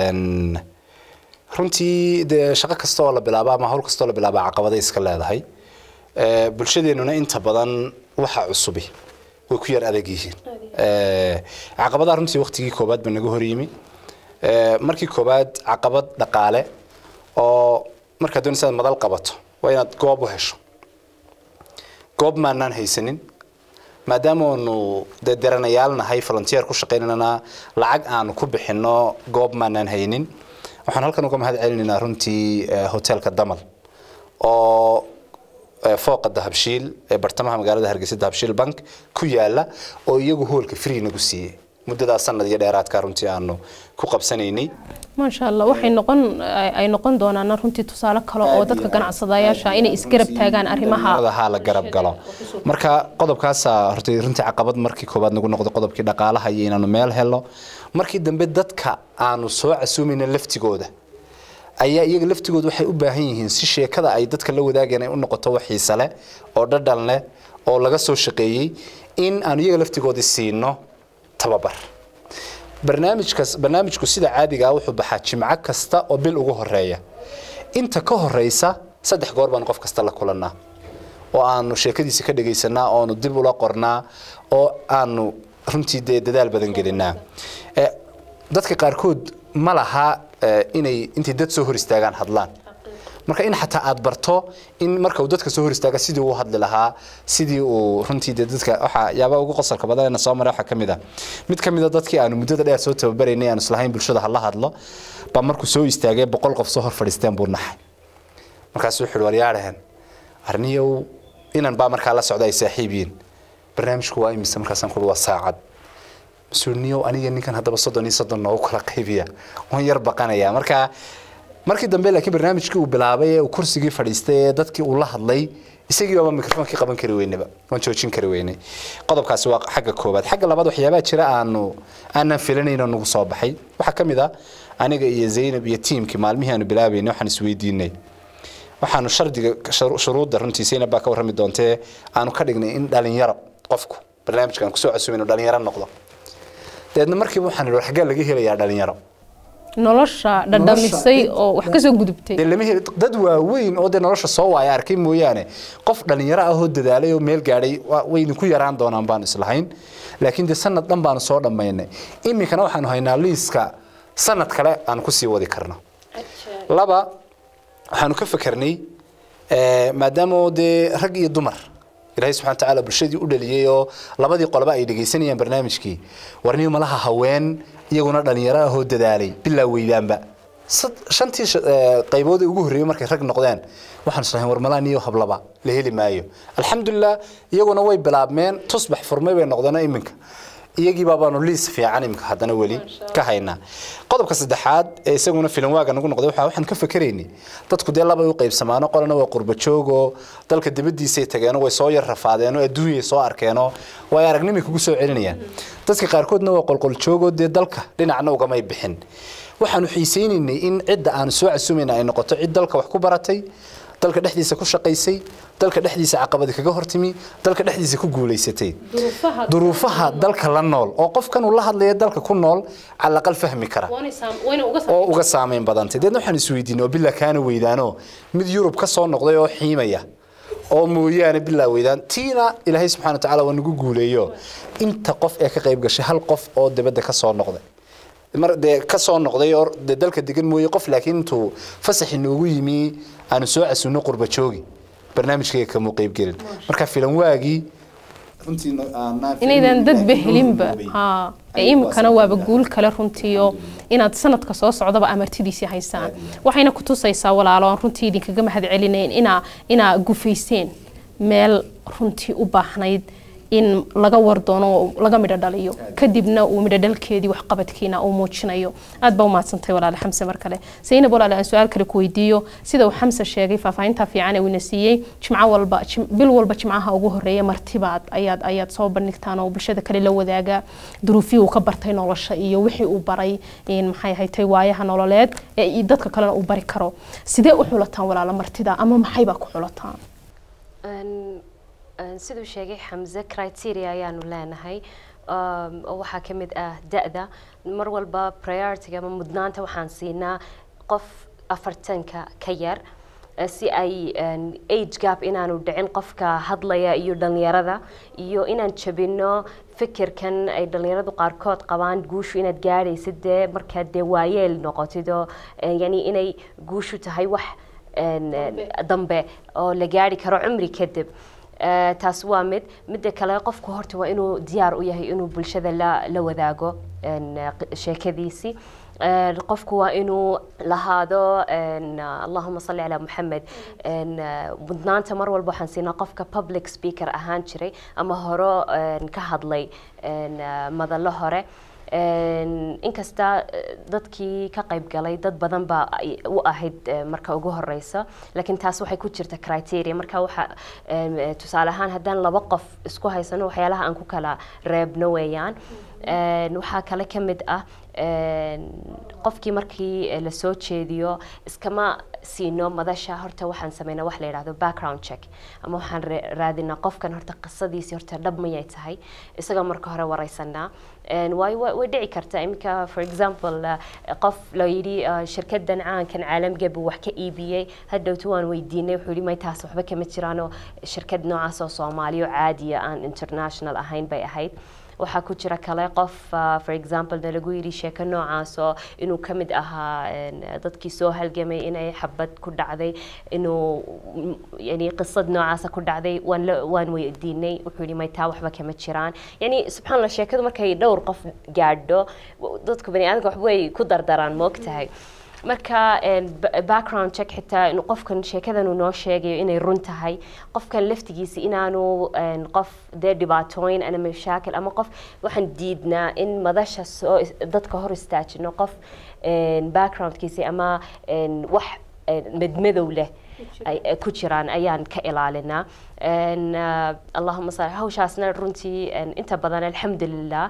runtii shaqo kasta oo la bilaabo ama hawl kasta oo la bilaabo caqabado iska leedahay bulshadeenuna inta badan waxa cusubi way ku yar adag yihiin caqabadaha runtii waqtigii koobaad baa naga hor yimi markii koobaad caqabad dhaqaale oo marka doonaysa madal qabato waa inaad goob u hesho goob maanaan haysanin maadaama aanu daranayaal nahay volunteer ku shaqeynana lacag aanu ku bixino goob maanaan haynin waxaan halkan uga mahad celinaynaa runtii hotelka Damal oo fooqa Dahabshiil ee bartamaha magaalada Hargeysa Dahabshiil Bank ku yaala oo iyagu hoolka free nagu siiyay muddada sanad iyo dheeraadka runtii aanu ku qabsanaynay ما شاء الله waxay noqon doonaan runtii tusaale kale oo dadka ganacsadayaasha inay isgarab taagaan arrimaha la garab galo marka qodobkaas hortii runtii caqabad markii koobaad nagu noqdo qodobkii dhaqaalaha iyo inaanu meel helo markii dambe dadka aanu soo casuumayna laftigooda ayaa iyaga laftigooda waxay u baahan yihiin si sheekada ay dadka la wadaagaan ay u noqoto wax xiiso leh oo dhadhan leh oo laga soo shaqeeyay in aanu iyaga laftigooda siino tababar barnaamijku sida caadiga ah wuxuu baxaa jimco kasta oo bil ugu horeeya inta ka horeysa 3 goor baan qof kasta la kulanaa oo aanu sheekadiisa ka dhageysanaa oo aanu dib ula qornaa oo aanu runtii dadaal badan gelinaa dadka qaarkood ma laha inay intii dad soo hor istaagaan hadlaan marka in xataa aad barto in marka uu dadka soo hor istaaga sidii uu hadli lahaa sidii uu runtii dadka waxa yaaba ugu qosolka badan soo maray waxa kamid ah mid kamid ah dadkii aanu muddada dheer soo tababareynay aanu islahayn bulshada hal la hadlo ba markuu soo istaagay 100 qof soo hor fadhiisteen buu naxay markaas wuxuu waryaarahan arniyow inaan ba markaa la socday saaxiibiin barnaamijku waa imisa markaas aan ku waa saacad suuniyo aniga ninkan hadaba 30 noo kala qaybiya oo yar baqanaya markii dambe laakiin barnaamijkii uu bilaabay ee kursigii fadhiistay dadkii uu la hadlay isagii baba mikrofonkii qaban kari weynaba waan joojin kari weynay qodobkaasi waa xagga koobaad xagga labaad waxyaabaa jira aanan filanayno nagu soo baxay waxa kamid ah aniga iyo Zainab iyo teamkii maalmihii aanu bilaabayna waxaan isweydiinay waxaanu shardiga shuruudda runtii Zainab baa ka warrami doontee aanu ka dhignay in dhalinyaro qofku barnaamijkan ku soo casuumayno dhalinyaro noqdo deedna markii waxaan war xagga laga helayaa dhalinyaro nolosha dhadhamisay oo wax ka soo gudubtay lama heli dad waaweyn oo nolosha soo waaya arkay mooyaane qof dhalinyaro ah oo dadaalay oo meel gaaray way ku yaraan doonaan baan islahayn laakiin sanad dhan baan soo dhameynay imikana waxaan haynaa liiska sanad kale aan ku sii wadi karno laba waxaan ka fikirnay maadaama rag iyo dumar ilaahay subxaanahu wa ta'aala bulshadii u dhaliyay oo labadii qolba ay dhageysanayaan barnaamijkii warniyo malaha haween iyaguna dhalinyaro ah oo dadaalay bilaa weydaanba shantii qaybood ugu horeeyay markay rag noqdeen waxaan islahayn war malaaniyo hablaba la heli maayo alxamdulillah iyaguna way bilaabmeen tusbax furmay bay noqdeen iminka iyagii baabaanu liis fiican imka hadana wali ka hayna qodobka saddexaad ee isaguna filan waaga nagu noqday waxaan ka fakaraynay dadku laba u qaybsamaano qolana waa qurba joogo dalka dibadiisa ay tageen way soo yar rafaadeen oo adduunyo soo arkeen way aragnimo kugu soo celinayaan dadka qaarkoodna waa qolqol joogo dalka dhinacna uga may bixin waxaanu xiiseynaynay in cid aan soo casuumayna ay noqoto cid dalka wax ku baratay dalka dhexdiisa ku shaqaysay dalka dhexdiisa caqabad kaga hortimi dalka dhexdiisa ku guuleysatay duruufaha dalka la nool oo qofkan uu la hadlayo dalka ku nool cala aqal fahmi kara oo uga saameyn badantay deedna waxaan isweydiinay oo bilaa kaana weydaano mid Yurub ka soo noqday oo xiimaya oo mooyaane bilaa weydaan tiina ilaahay subxaanahu wa ta'aala waa nagu guuleeyo inta qof ee ka qayb gashay hal qof oo dibadda ka soo noqday mar ka soo noqday oo dalka degan mooyay qof laakiin intuu fasax inoogu yimi aanu soo casuuno qurba joogi barnaamijkayga ka muuqayb gelin marka filan waagi runtii inaydan dad behelinba imkana waaba guul kale runtii oo inaad sanadka soo socdaba amartidiisii haysaan waxayna ku tusaysaa walaalo aan runtii idinkaga mahad celinayn inaa gufayseen meel runtii u baahnayd in laga wardoono laga midho dhaliyo kadibna uu midho dhalkeedii wax qabadkiina uu muujinayo aad baa u maadsantay walaal Xamse mar kale Zainab walaal aan su'aal kale ku weydiiyo sida uu Xamse sheegay faafahinta fiican ee uu nasiyay jimco walba bil walba jimcaha ugu horeeya martibaad ayaad soo bandhigtaan oo bulshada kale la wadaaga duruufii uu ka bartay nolosha iyo wixii uu baray in maxay haytay waayaha nololeed ee dadka kale uu bari karo sidee u xulataan walaal martida ama maxay ba ku xulataan sidoo sheegay Xamse criteria ayaanu leenahay oo waxa kamid ah da'da mar walba priority ama mudnaanta waxaan siinaa qof 40 ka yar si ay age gap inaanu dhicin qofka hadlaya iyo dhalinyarada iyo inaan jabino fikirkan ay dhalinyaradu qaarkood qabaan guushu inaad gaaraysid marka waayeel noqotido yani inay guushu tahay wax dambe oo la gaari karo cumri kadib taas waa midda kale qofku horta waa inuu diyaar u yahay inuu bulshada la wadaago sheekadiisii qofku waa inuu lahaado allahuma salli calaa muxamed mudnaanta mar walba waxaan siinaa qofka public speaker ahaan jiray ama horo ka hadlay madallo hore inkasta dadkii ka qayb galay dad badan baa u ahayd marka ugu horeysa laakiin taas waxay ku jirta criteria marka waxa tusaale ahaan haddaan 2 qof isku haysano waxyaalaha aan ku kala reebno weeyaan waxaa kale ka mid ah qofkii markii la soo jeediyo iskama siino madasha horta waxaan sameynaa wax la yiraahdo background check ama waxaan raadinaa qofkan horta qisadiisa horta dhab ma yahay tahay isaga marka hore wareysanaa way dhici kartaa imika for example qof la yiri shirkadan caankan caalamka buu wax ka iibiyay hadhowtu waan weydiinay wuxuu yiri ma taas waxba kama jiraano shirkad noocaas oo Soomaaliya caadi ah aan international ahayn bay ahayd waxaa ku jira kale qof for example lagu yiri sheeko noocaas oo inuu kamid ahaa dadkii soo halgamay inay xabad ku dhacday inuu yani qisad noocaas ku dhacday waan weydiinay wuxuu yiri ma taa waxba kama jiraan yani subhanallah sheekadu markay dhowr qof gaadho dadku bani aadamka waxba way ku dardaraan moogtahay marka background check xitaa inuu qofkan sheekadan uu noo sheegayo inay run tahay qofkan laftigiisa inaanu qof dee dhibaatooyin ama mashaakil ama qof waxaan diidnaa in madasha dadka hor istaajino qof backgroundkiisa ama wax madmadow leh ku jiraan ayaan ka ilaalinaa allahumma salli hawshaasna runtii inta badan alxamdulillah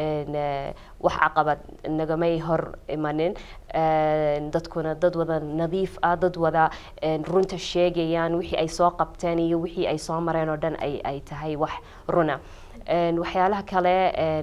wax caqabad nagamay hor imanin dadkuna dad wada nadiif ah dad wada runta sheegayaan wixii ay soo qabteen iyo wixii ay soo mareen oo dhan ay tahay wax runa waxyaalaha kale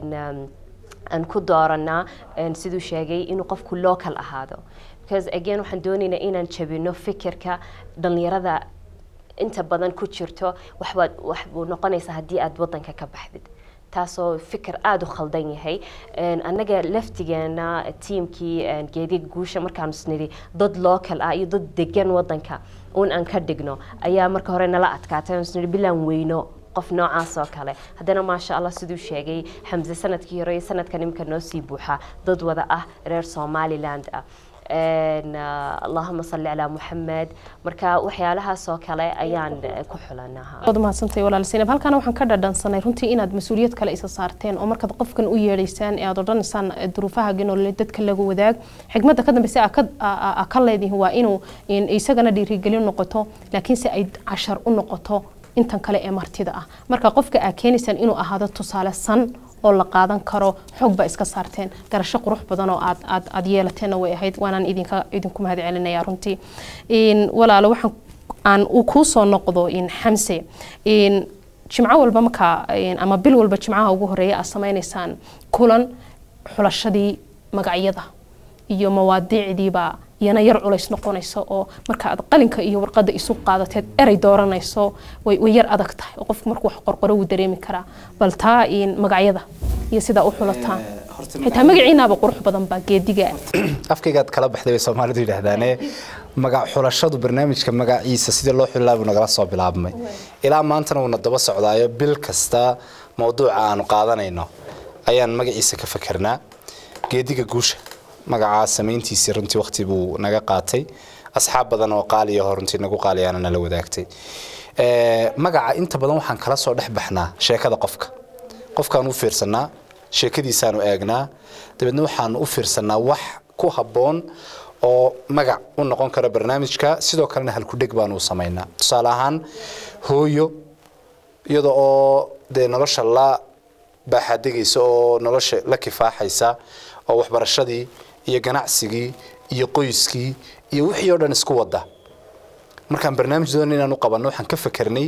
aan ku dooranaa siduu sheegay inuu qofku local ahaado because again waxaan doonaynaa inaan jabino fikirka dhalinyarada inta badan ku jirto wax buu noqonaysaa haddii aad wadanka ka baxdid taasoo fikir aad u khaldan yahay annaga laftigeena tiimkii geediga guusha markaan isniri dad local ah iyo dad degan wadanka aan ka dhigno ayaa marka hore nala adkaatay isniri bilaan weyno qof noocaas oo kale haddana maasha Allah siduu sheegay Xamza sanadkii hore sanadkan imka noo sii buuxa dad wada ah reer Somaliland ah اللهم صل على محمد marka waxyaalahaas oo kale ayaan ku xulanaha wada maasantay walaal Sinab halkan waxaan ka dhadhansanay runtii inaad mas'uuliyad kale isa saarteen oo marka qofkan u yeereysaan ee aad odhanaysan duruufaha ginooleed dadka lagu wadaag xigmadda ka dambeysay ka leedahay waa inuu isagana dhiirigelin noqoto laakiin si ay cashar u noqoto intan kale ee martida ah marka qofka aad keenaysan inuu ahaado tusaale san oo la qaadan karo xog ba iska saarteen garasho qurux badan oo aad yeelateen way ahayd waanaan idinku mahad celinaya runtii walaalo waxaan aan ku soo noqdo Xamse jimco walba marka ama bil walba jimcaha ugu horeeya aad sameeynaysan kulan xulashadii magacyada iyo mawaadiicdiiba yana yar culays noqonayso oo marka aad qalinka iyo warqada isu qaadateed eray dooranayso way yar adag tahay oo qofku markuu wax qorqoro uu dareemi karaa bal taa magacyada iyo sida u xulataan xitaa magaciinaaba qurux badan baa geediga afkaygaad kala baxday Soomaalidu yiraahdaan magac xulashadu barnaamijka magaciisa sida loo xulaabo nagala soo bilaabmay ilaa maantana uu daba socdaayo bil kasta mowduuca aan qaadanayno ayaan magaciisa ka fikirnaa geediga guusha magaca sameyntiisa runtii waqti buu naga qaatay asxaab badan oo qaaliyo runtii nagu qaaliyana la wadaagtay magaca inta badan waxaan kala soo dhaxbaxnaa sheekada qofkaan u fiirsanaa sheekadiisaan u eegnaa dabadna waxaan u fiirsanaa wax ku haboon oo magac u noqon kara barnaamijka sidoo kalena hal ku dhig baan u sameynaa tusaale ahaan hooyo iyadoo oo de nolosha la baaxadagaysa oo nolosha la kifaaxaysa oo waxbarashadii iyo ganacsigii iyo qoyskii iyo wixii oo dhan isku wada markaan barnaamij doonay inaan u qabano waxaan ka fikirnay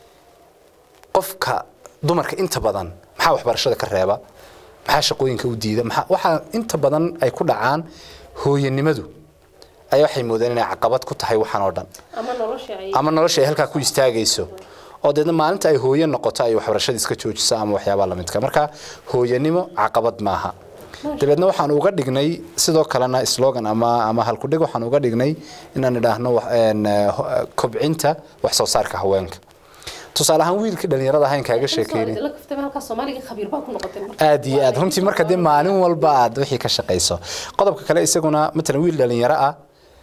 qofka dumarka inta badan maxaa waxbarashada ka reeba maxaa shaqooyinka u diida waxa inta badan ay ku dhacaan hooyanimadu ay waxay moodeen inay caqabad ku tahay waxaan oo dhan ama nolosha ay halka ku istaagayso oo deedna maalinta ay hooyo noqoto ay waxbarashada iska joojiso ama waxyaabo la midka marka hooyanimo caqabad maaha dabadna waxaan uga dhignay sidoo kalena slogan ama hal ku dhig waxaan uga dhignay inaan idhaahno kobcinta wax soo saarka haweenka tusaale ahaan wiilkii dhalinyarada ahayn kaaga sheekeynay la kaftay halka Soomaaliga khabiir baa ku noqotay aad iyo aad runtii marka dee maalin walba aad wixii ka shaqeyso qodobka kale isaguna matalan wiil dhalinyaro ah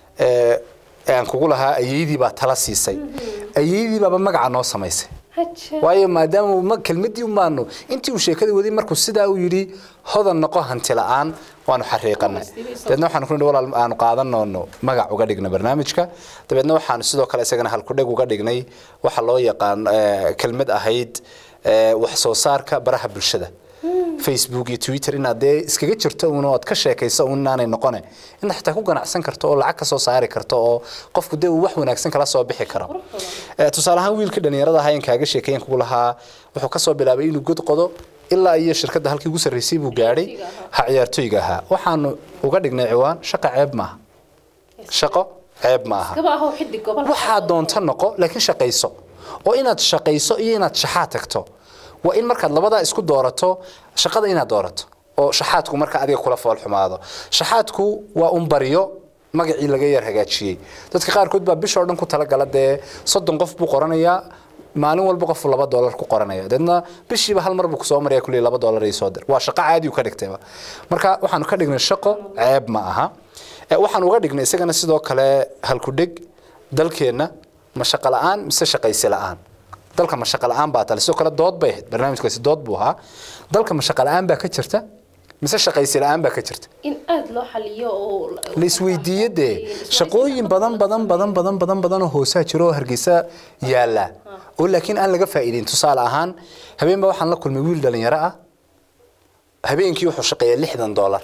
aan kugu lahaa ayeydii baa tala siisay ayeydii baa magaca noo samaysay waayo maadaama kelmadii umaano intii uu sheekada waday markuu sidaa uu yiri hodan noqo hanti la'aan waanu xariiqanay dadna waxaan ku walaal aanu qaadanno magac uga dhigna barnaamijka dabeedna waxaan sidoo kale isagana hal ku dhig uga dhignay waxa loo yaqaan kelmad ahayd wax soo saarka baraha bulshada Facebook iyo Twitter in aad iskaga jirto oo aad ka sheekayso oo aanay noqon in xataa ku ganacsan karto oo lacag ka soo saari karto oo qofku dee wax wanaagsan kala soo bixi karo tusaale ahaan wiilka dhalinyarada ahayn kaaga sheekayn kugu lahaa wuxuu ka soo bilaabay inuu god qodo ilaa iyo shirkadda halkii ugu sareysay buu gaaray ha ciyaartooyga ahaa waxaan uga dhignay ciwaan shaqo ceeb ma shaqo ceeb ma aha waxa doonta noqo laakiin shaqayso oo inaad shaqayso iyo inaad shaxaa tagto waa in markaad labada isku doorato shaqada inaad doorato oo shaxaadku marka adiga kula fool xumaado shaxaadku waa bariyo magacii laga yar hagaajiyay dadka qaar kood baa bishoo dhan ku tala gala 30 qof buu qoranayaa maalin walba qof $2 ku qoranaya dadna bishiiba hal mar buu soo maraya kulli $2 ay soo dir waa shaqo caadi u ka dhigtay marka waxaan ka dhignay shaqo ceeb ma aha waxaan uga dhignay isagana sidoo kale hal ku dhig dalkeena ma shaqo la'aan mise shaqaysi la'aan dalka ma shaqo la'aan baa talisoo kala dood bay barnaamijkaasi dood buu ahaa dalka ma shaqo la'aan baa ka jirta mise shaqaysi la'aan baa ka jirta in aad loo xaliyo oo la isweydiiyay shaqooyin badan oo hoosaa jiro oo Hargeysa yaala oo laakiin aan laga faa'iideyn tusaale ahaan habeenba waxaan la kulmay wiil dhalinyaro ah habeenkii wuxuu shaqeeyay $60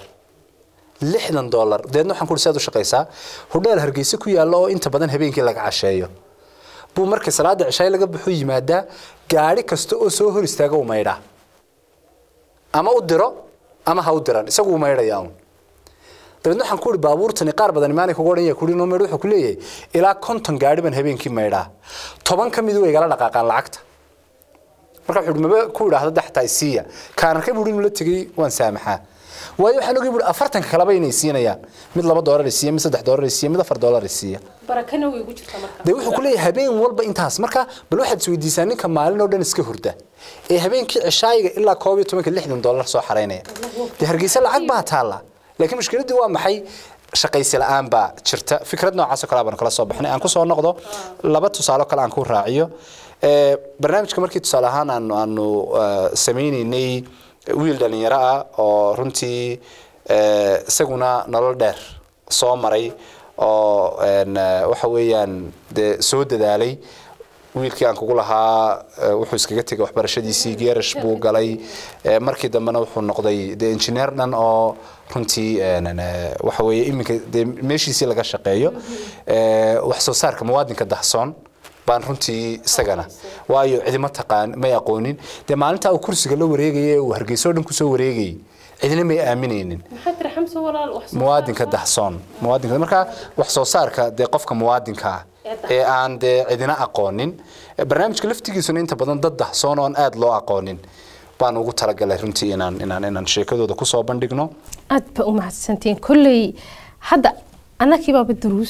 deedna waxaan ku dhisaad u shaqeysaa hudheel Hargeysa ku yaala oo inta badan habeenkii laga casheeyo buu markii salaada cishay laga buuxo yimaada gaari kasta oo soo hor istaaga u maydha ama u diro ama ha u diran isagu u maydhaya dabeedna waxaan ku baabuurtani qaar badan imaanay kugu oran yahay kulino maydh wuxuu ku leeyahay ilaa 50 gaari ban habeenkii maydha 10 kamid way igala dhaqaaqaan lacagta marka xudmaba ku yiraahdo dhaxta isiya kaan ka buurin la tagay waan saamaxaa waayo waxaan ogeey 40 kalaba inay siinayaan mid $2 isiya mid $3 isiya mid $4 isiya barakana way ugu jirtaa marka wuxuu ku leeyahay habeen walba intaas marka bal waxaad isweydiisaa ninka maalin oo dhan iska hurda ee habeenkii cishaayiga ilaa $12 soo xareynaya Hargeysa lacag baa taala laakiin mushkiladdu waa maxay shaqaysi la'aan baa jirta fikrad noocaas oo kala baan kala soo baxnay aan ku soo noqdo laba tusaale kale aan ku raaciyo barnaamijka markii tusaale ahaan aanu sameeynay wiil dhalinyaro ah oo runtii isaguna nolol dheer soo maray oo waxa weeyaan soo dadaalay wiilkii aan kugu lahaa wuxuu iskaga tagay waxbarashadiisii geerash buu galay markii dambena wuxuu noqday engineer dhan oo runtii waxa weeye iminka meeshiisii laga shaqeeyo wax soo saarka muwaadinka dahsoon baan runtii isagana waayo cidima taqaan ma aqoonin maalinta uu kursiga la wareegayay uu Hargeysa dhan ku soo wareegay cidina ma aaminaynin maxaad raxamso walaal wax soo muwaadinka dahsoon muwaadinka marka wax soo saarka qofka muwaadinka ee aan cidina aqoonin barnaamijka laftigiisuna inta badan dad dahsoon oo aad loo aqoonin baan ugu talagalay runtii inaan sheekadooda ku soo bandhigno aad ba u mahadsantiin kulley hadda anakii baa duruus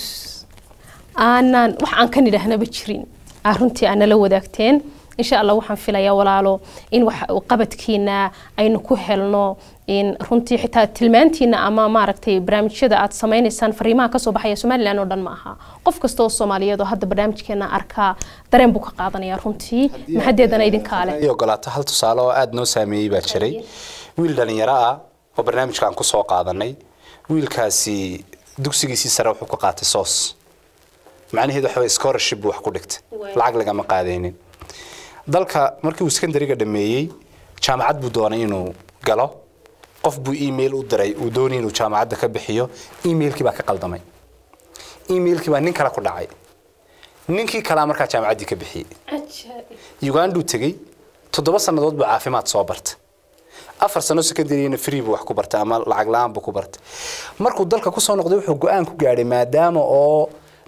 aanan wax aan ka nidhaahnaba jirin runtii aan la wadaagteen insha Allah waxaan filayaa walaalo in wax qabadkiina aynu ku helno in runtii xitaa tilmaantiina ama maaragtay barnaamijyada aad sameeynaysan fariimaha ka soo baxaya Soomaaliland oo dhan ma aha qof kasto oo Soomaaliyeed oo hadda barnaamijkeena arka dareen buu ka qaadanaya runtii maxadeedana idin kaale iyo galata hal tusaale oo aad noo saameeyay baa jiray wiil dhalinyaro ah oo barnaamijkan ku soo qaadanay wiilkaasi dugsigiisii sare wuxuu ka qaatay soos macnaheedu waxa scholarship wax ku dhigtay lacag laga ma qaadaynin dalka markii uu secondary-ga dhameeyay jaamacad buu doonay inuu galo qof buu email u diray uu doonay inuu jaamacadda ka bixiyo emailkii baa ka qaldamay emailkii baa nin kale ku dhacay ninkii kala markaa jaamacaddii ka bixiyay Uganda tagay 7 sanadood buu caafimaad soo bartay 4 sano secondary-na free buu wax ku bartay ama lacag la'aan buu ku bartay markuu dalka ku soo noqday wuxuu go'aan ku gaaray maadaama oo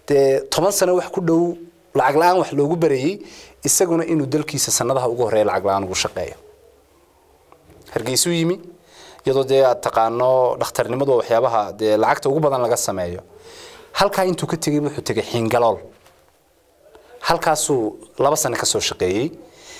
10 sano wax ku dhow lacag la'aan wax loogu bareeyay isaguna inuu dalkiisa sanadaha ugu horeeyay lacag la'aan ugu shaqeeyo Hargeysa yimi iyadoo aad taqaano dhakhtarnimadu waxyaabaha lacagta ugu badan laga sameeyo halka intuu ka tagay wuxuu tagay Xingalool halkaasuu 2 sano ka soo shaqeeyay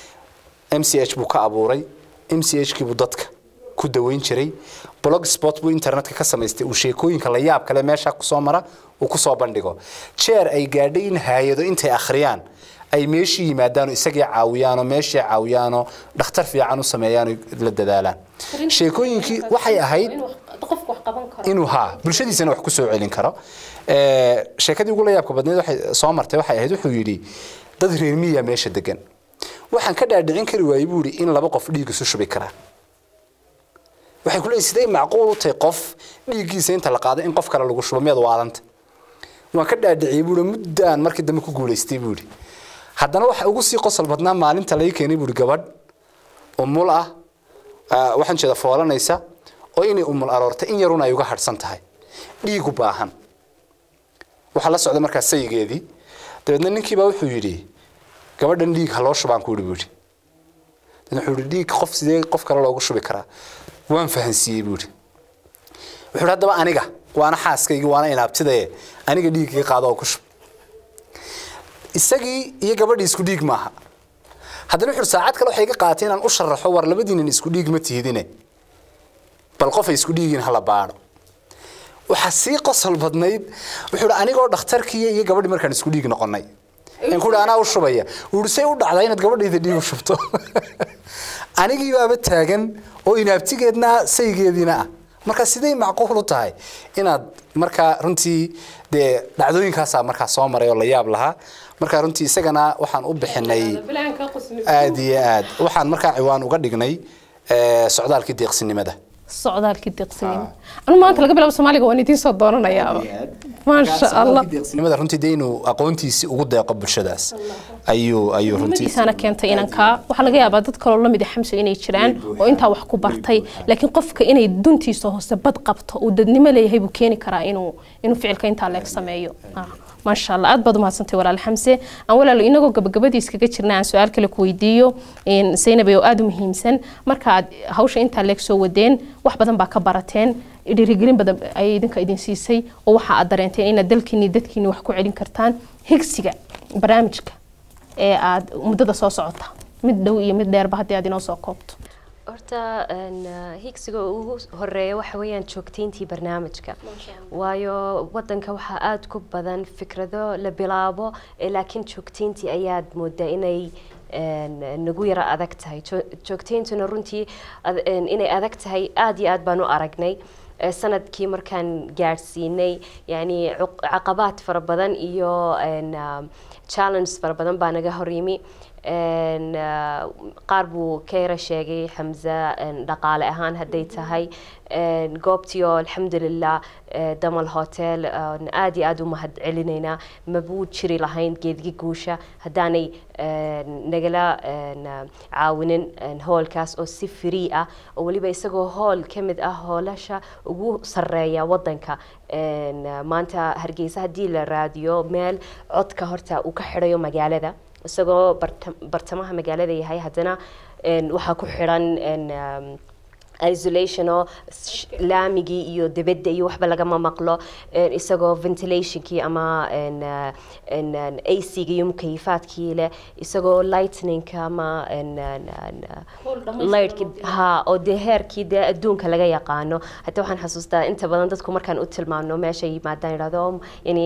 MCH buu ka abuuray MCH kii buu dadka ku daweyn jiray blogspot buu internetka ka samaystay uu sheekooyinka la yaab kale meesha ku soo mara uu ku soo bandhigo jeer ay gaadhay in hay'ado intay akhriyaan ay meeshii yimaadaan isagii caawiyaan oo meeshii caawiyaan dhakhtar fiican u sameeyaan la dadaalaan sheekooyinkii waxay ahayd qofku wax qaban karo inuu bulshadiisana wax ku soo celin karo sheekadii ugu la yaabka badneed waxay soo martay waxay ahayd wuxuu yiri dad reer miya meesha degan waxaan ka dhaadhicin kari waayay buu yiri in 2 qof dhiig isu shubi kara waxay ku leeyihiin sidee macquul u tahay qof dhiigiisa inta la qaado in qof kale lagu shubo meed waalanta waan ka dhaadhiciyay buu muddaan markii dambe ku guuleystay buu haddana waxa ugu sii qosol badnaa maalinta la keenay buu gabadh umul ah waxaan jeeda foolanaysa oo inay umul aroorta in yaruna ay uga harsan tahay dhiig u baahan waxa la socda markaa sayigeedii dabeedna ninkii baa wuxuu yiri gabadhan dhiig ha loo shubaan ku yiri wuxuu yiri dhiig qof sidee qof kale loogu shubi karaa waan fahansiiyay buu wuxuu hadaba aniga waana xaaskayga waana inaabtiday aniga dhiigga qaado oo ku shub isagii iyo gabadhii isku dhiig maaha haddana wuxuu saacad kale waxay ka qaateen inaan u sharaxo war labadiina isku dhiig ma tihidine bal qof ay isku dhiigin hala baaro waxa si qosol badnayd wuxuu anigoo dhakhtarkii iyo gabadhii markaan isku dhiig noqonay in ku dhaana u shubaya wuxuu u dhacday inaad gabadheeda dhiig u shubto anigii baaba taagan oo inaabtigeedna saygeedina marka sidee macquul u tahay inaad marka runtii de dhacdooyinkaas marka soo maray oo la yaab laha marka runtii isagana waxaan u bixinay aad iyo aad waxaan marka ciwaan uga dhignay socdaalkii deeqsinimada anu maanta laga bilaabo Soomaaliga waan idin soo doonanayaa ma sha Allah deeqsinimada runtii deenu aqoontiisi ugu deeqo bulshadaas ayuu runtii sana keentay inanka waxa laga yaabaa dad kale oo la mid ah xamso inay jiraan oo inta wax ku bartay laakiin qofka inay duntiisa hoose bad qabto oo dadnimo leeyahay buu keeni karaa inuu ficilka inta leeg sameeyo ما شاء الله أدبض ما سنتي ولا الحمسة أولا لو إنه قبل يسكت كتيرنا عن سؤال كله كويديو إن سينا بيو آدم هيمسن مركا هوش أنت لك سو ودين واحد بدن بكبرتين اللي رجلين بدن أيدين كأيدين سيسي وواحد أدرينتين إن دلكني دتكني وحكوا عدين كرتان هيك سجع برامجك عاد مدة صوصعتها مدوية مدة 4 دقائق نصاقط horta higsiga ugu horeeya waxa weeyaan joogteyntii barnaamijka waayo wadanka waxa aad ku badan fikrado la bilaabo laakiin joogteyntii ayaad moodaa inay nagu yara adag tahay joogteyntuna runtii inay adag tahay aad iyo aad baan u aragnay sanadkii markaan gaarsiinay yani caqabaad fara badan iyo challenge fara badan baa naga horyimi qaar buu ka yara sheegay Xamza dhaqaale ahaan haday tahay goobtii oo alxamdulillah damal hotel aad iyo aad u mahad celinayna ma buu jiri lahayn geedgi guusha hadaanay nagala caawinin hoolkaas oo si free ah oo waliba isagoo hool kamid ah hoolasha ugu sareeya wadanka maanta Hargeysa hadii la raadiyo meel codka horta uu ka xirayo magaalada isagoo bartamaha magaalada yahay hadana waxa ku xiran isolation oo laamigi iyo dibadda iyo waxba laga maqlo isagoo ventilation ki ama AC gi mukayfaadkii le isagoo lightning ama light oo deherkii de adduunka laga yaqaano hatta waxaan xasuustaa inta badan dadku markaan u tilmaano meesha yimaadaan iraado yani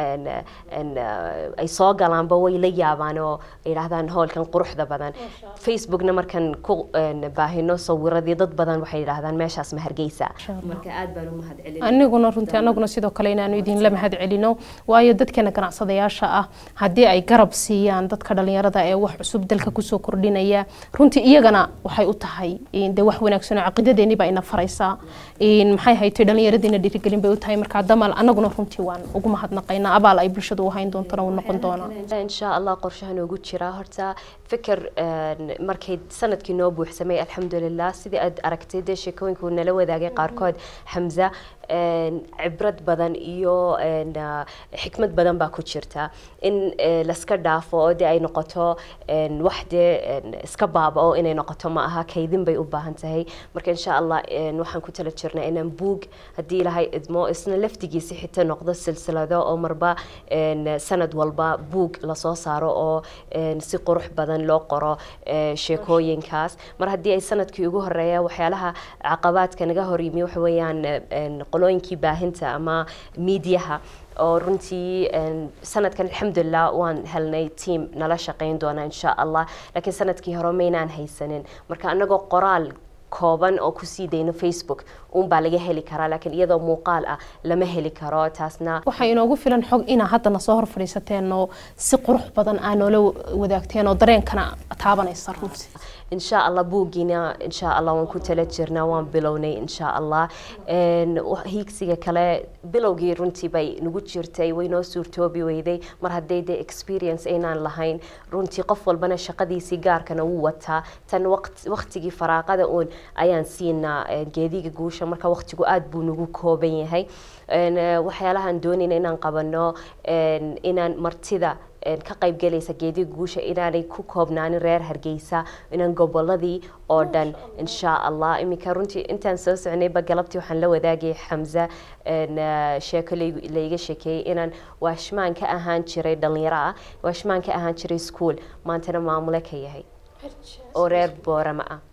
ay soo galaanba way la yaabaan oo yiraahdaan hoolkan quruxda badan facebookna markaan ku baahino sawiradii dad badan waxay yiraahdaan meeshaas ma Hargeysa marka aad baan u mahad celinay aniguna runtii anaguna sidoo kale inaan idin la mahad celino waayo dadkeena ganacsadayaasha ah hadii ay garab siiyaan dadka dhalinyarada ee wax cusub dalka ku soo kordhinaya runtii iyagana waxay u tahay in wax wanaagsan oo caqiidadeeni ba ina faraysa in maxay haytay dhalinyaradina dhiirigelin bay u tahay marka damal anaguna runtii waan ugu mahadnaqaynaa abaal ay bulshadu u hayn doonto oo noqon doona insha Allah qorshahan ugu jira horta fikir markay sanadkii noo buuxsamay alxamdulillah sidii aad aragtay sheekooyinku nala wadaagay qaarkood Xamza cibrad badan iyo xikmad badan baa ku jirta in laska dhaafo oo dee ay noqoto wax dee iska baabao inay noqoto ma aha, kaydin bay u baahan tahay. marka insha allah waxaan ku tala jirnaa inaan buug haddii ilaahay idmo isna laftigiisa xitaa noqdo silsilado oo marba sanad walba buug lasoo saaro oo si qurux badan loo qoro sheekooyinkaas. mar haddii ay sanadkii ugu horeeya waxyaalaha caqabaadka naga hor yimi waxa weeyaan qolooyinkii baahinta ama miidiyaha oo runtii sanadkan alxamdulilah waan helnay team nala shaqayn doona insha allah, laakiin sanadkii hore maynaan haysanin. marka anagoo qoraal kooban oo kusii dayno Facebook baa laga heli karaa, laakiin iyadoo muuqaal ah lama heli karo. taasna waxaa inoogu filan xog inaa haddana soo hor fadhiisateen oo si qurux badan aa noola wadaagteen oo dareenkana taabanaysa runtii. insha allah buuggiina insha allah waan ku tala jirnaa, waan bilownay insha allah. hiigsiga kale bilowgii runtii bay nagu jirtay, way noo suurtoobi weyday mar hadday dee experience aynaan lahayn. runtii qof walbana shaqadiisii gaarkana wuu wataa, tan waqtigii faraaqada uun ayaan siinaa geediga guusha, marka waqtigu aad buu nagu kooban yahay. waxyaalahan doonayna inaan qabano inaan martida ka qayb galaysa geediga guusha inaanay ku koobnaanin reer Hargeysa, inaan goboladii oo dhan insha allah. iminka runtii intaan soo soconayba galabtii waxaan la wadaagay Xamza sheeko layga sheekeeyey inaan waashmaan ka ahaan jiray dhalinyaro ah, waashmaan ka ahaan jiray school, maantana maamule ka yahay oo reer Boorama ah.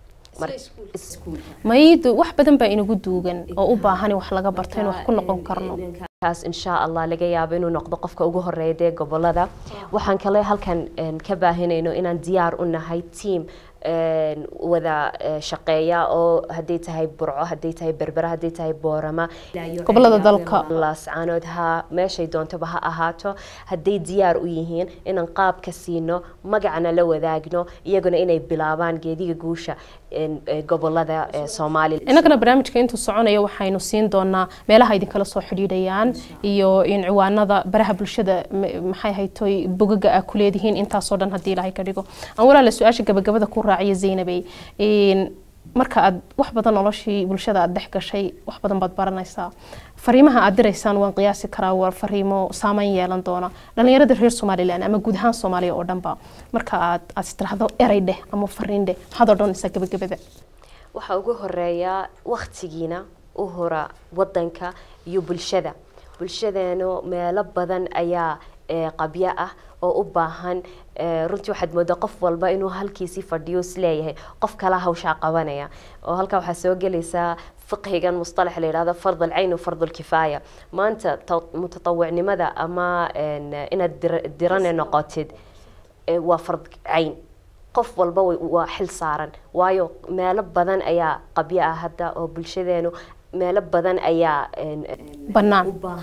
maydu wax badan baa inagu duugan oo u baahan wax laga barto in wax ku noqon karno. kaas insha allah laga yaabo inuu noqdo qofka ugu horeeya ee gobolada. waxaan kale halkan ka baahinayno inaan diyaar u nahay team wada shaqeeya oo hadday tahay Burco, hadday tahay Berbera, hadday tahay Boorama, gobolada dalka Laascaanood, meeshay doontaba ha ahaato, hadday diyaar u yihiin inaan qaabka siino, magacana la wadaagno, iyaguna inay bilaabaan geediga guusha gobolada Soomaaliya. inagana barnaamijka intuu soconayo waxaynu siin doonaa meelaha idin kala soo xidhiidhayaan iyo in ciwaanada baraha bulshada maxay haytoy bogaga ah ku leedihiin intaas oo dhan hadii ilaahay ka dhigo. aan walaal su'aasha gabagabada ku raaciyo Zaynabay, marka aad wax badan noloshii bulshada aad dhex gashay, wax badan baad baranaysaa, fariimaha aad diraysaan waan qiyaasi karaa waa fariimo saameyn yeelan doona dhalinyarada reer Soomaaliland ama guud ahaan Soomaaliya oo dhanba. marka aad istiraahdo eray dheh ama fariin dheh, maxaad odhanaysaa gabagabada? waxa ugu horeeya waqtigiina u hora wadanka iyo bulshadeenu meelo badan ayaa qabya ah oo u baahan. runtii waxaad moodaa qof walba inuu halkiisii fadhiyo isleeyahay qof kala hawsha qabanaya, oo halka waxaa soo gelaysaa fiqhigan mustalax la yiraahdo fard al-ayn wa fard al-kifaya. maanta mutatawwicnimada ama inaad dirane noqotid waa fard ayn, qof walba waa xil saaran, waayo meelo badan ayaa qabya ah hadda oo bulshadeenu meelo badan ayaa banaan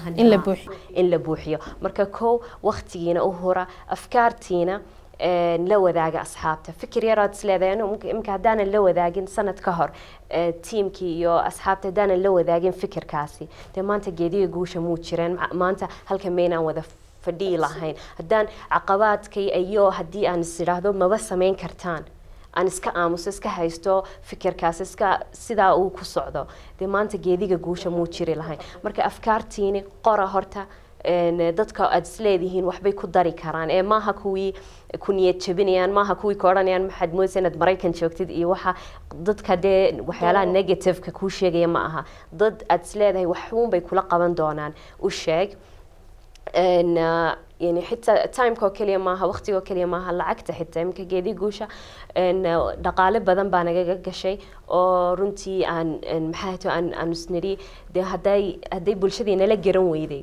in la buuxiyo. marka koow waqtigiina u hora, afkaartiina la wadaaga asxaabta. fikir yaraad isleedahay imka haddaanan la wadaagin sanad ka hor tiimkii iyo asxaabta haddaanan la wadaagin fikirkaasi, dee maanta geediga guusha muu jireen, maanta halka maynaan wada fadhiyi lahayn. haddaan caqabaadkay iyo haddii aan is idhaahdo maba samayn kartaan, aan iska aamuso, iska haysto fikirkaas, iska sidaa uu ku socdo, dee maanta geediga guusha muu jiri lahayn. marka afkaartiini qora horta, dadka aad isleedihiin waxbay ku dari karaan, maaha kuwii ku niyad jabinayaan, maaha kuwii ka odhanayaan maxaad moodaysaa inaad Maraykan joogtid iyo waxa dadka dee waxyaalaha negative-ka kuu sheegaya ma aha. dad aad isleedahay waxuunbay kula qaban doonaan u sheeg. يعني حتى تايم كوكليا معها وقتي كوكليا معها لعكت حتى يمكن جدي جوشة إن دقالب بدن بانجا شيء أو رنتي عن محاته عن سنري ده هداي بولشدي نلا جرون ويدي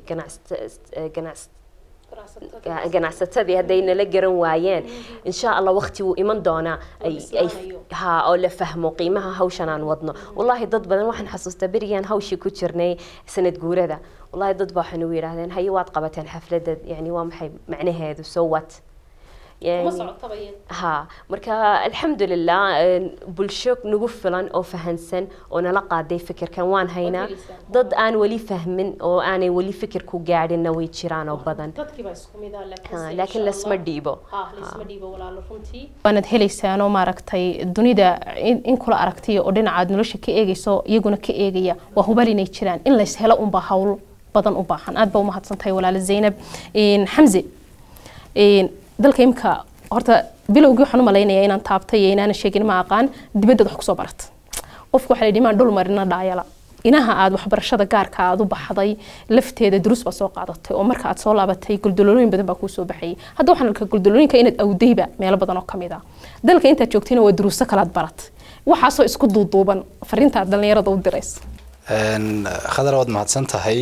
ganacsatada hadayna la garan waayeen insha Allah waqti uu iman doona ay oo la fahmo qiimaha hawshan aan wadno. wallahi dad badan waxaan xasuustaa barigan hawshi ku jirnay sanad guurada, wallahi dad baa waxaan u yiraahdeen hay waad qabateen xafladda, yani waa maxay macnaheedu, so what, ها marka alxamdulillah bulsho nagu filan oo fahansan oo nala qaaday fikirkan waan haynaa dad aan wali fahmin oo aanay wali fikir ku gaadhin way jiraan oo badan laakiin lasma dhiibo waanad helaysaan oo maaragtay dunida in kula aragtay oo dhinacaad nolosha ka eegayso iyaguna ka eegaya waa hubal inay jiraan in lays helo unba hawl badan u baahan aad baa u mahadsantahay walaal Zainab Xamse dalka imka horta bilowgii waxaan u maleynayaa inaan taabtay inaan sheegin ma aqaan dibadda wax ku soo barat qofku waxa la dhimaan dhul marina dhaayala inaha aad waxbarashada gaarka aad u baxday lafteeda duruus ba soo qaadatay oo marka aad soo laabatay guldolooyin badan baa ku soo baxay hadda waxaan arkaa guldolooyinka inaad awdayba meel badan oo kamid ah dalka inta joogtayna waa duruuso kala barat waxa soo isku duuduuban fariinta dhalinyarada u diraysa khadar wad mahadsan tahay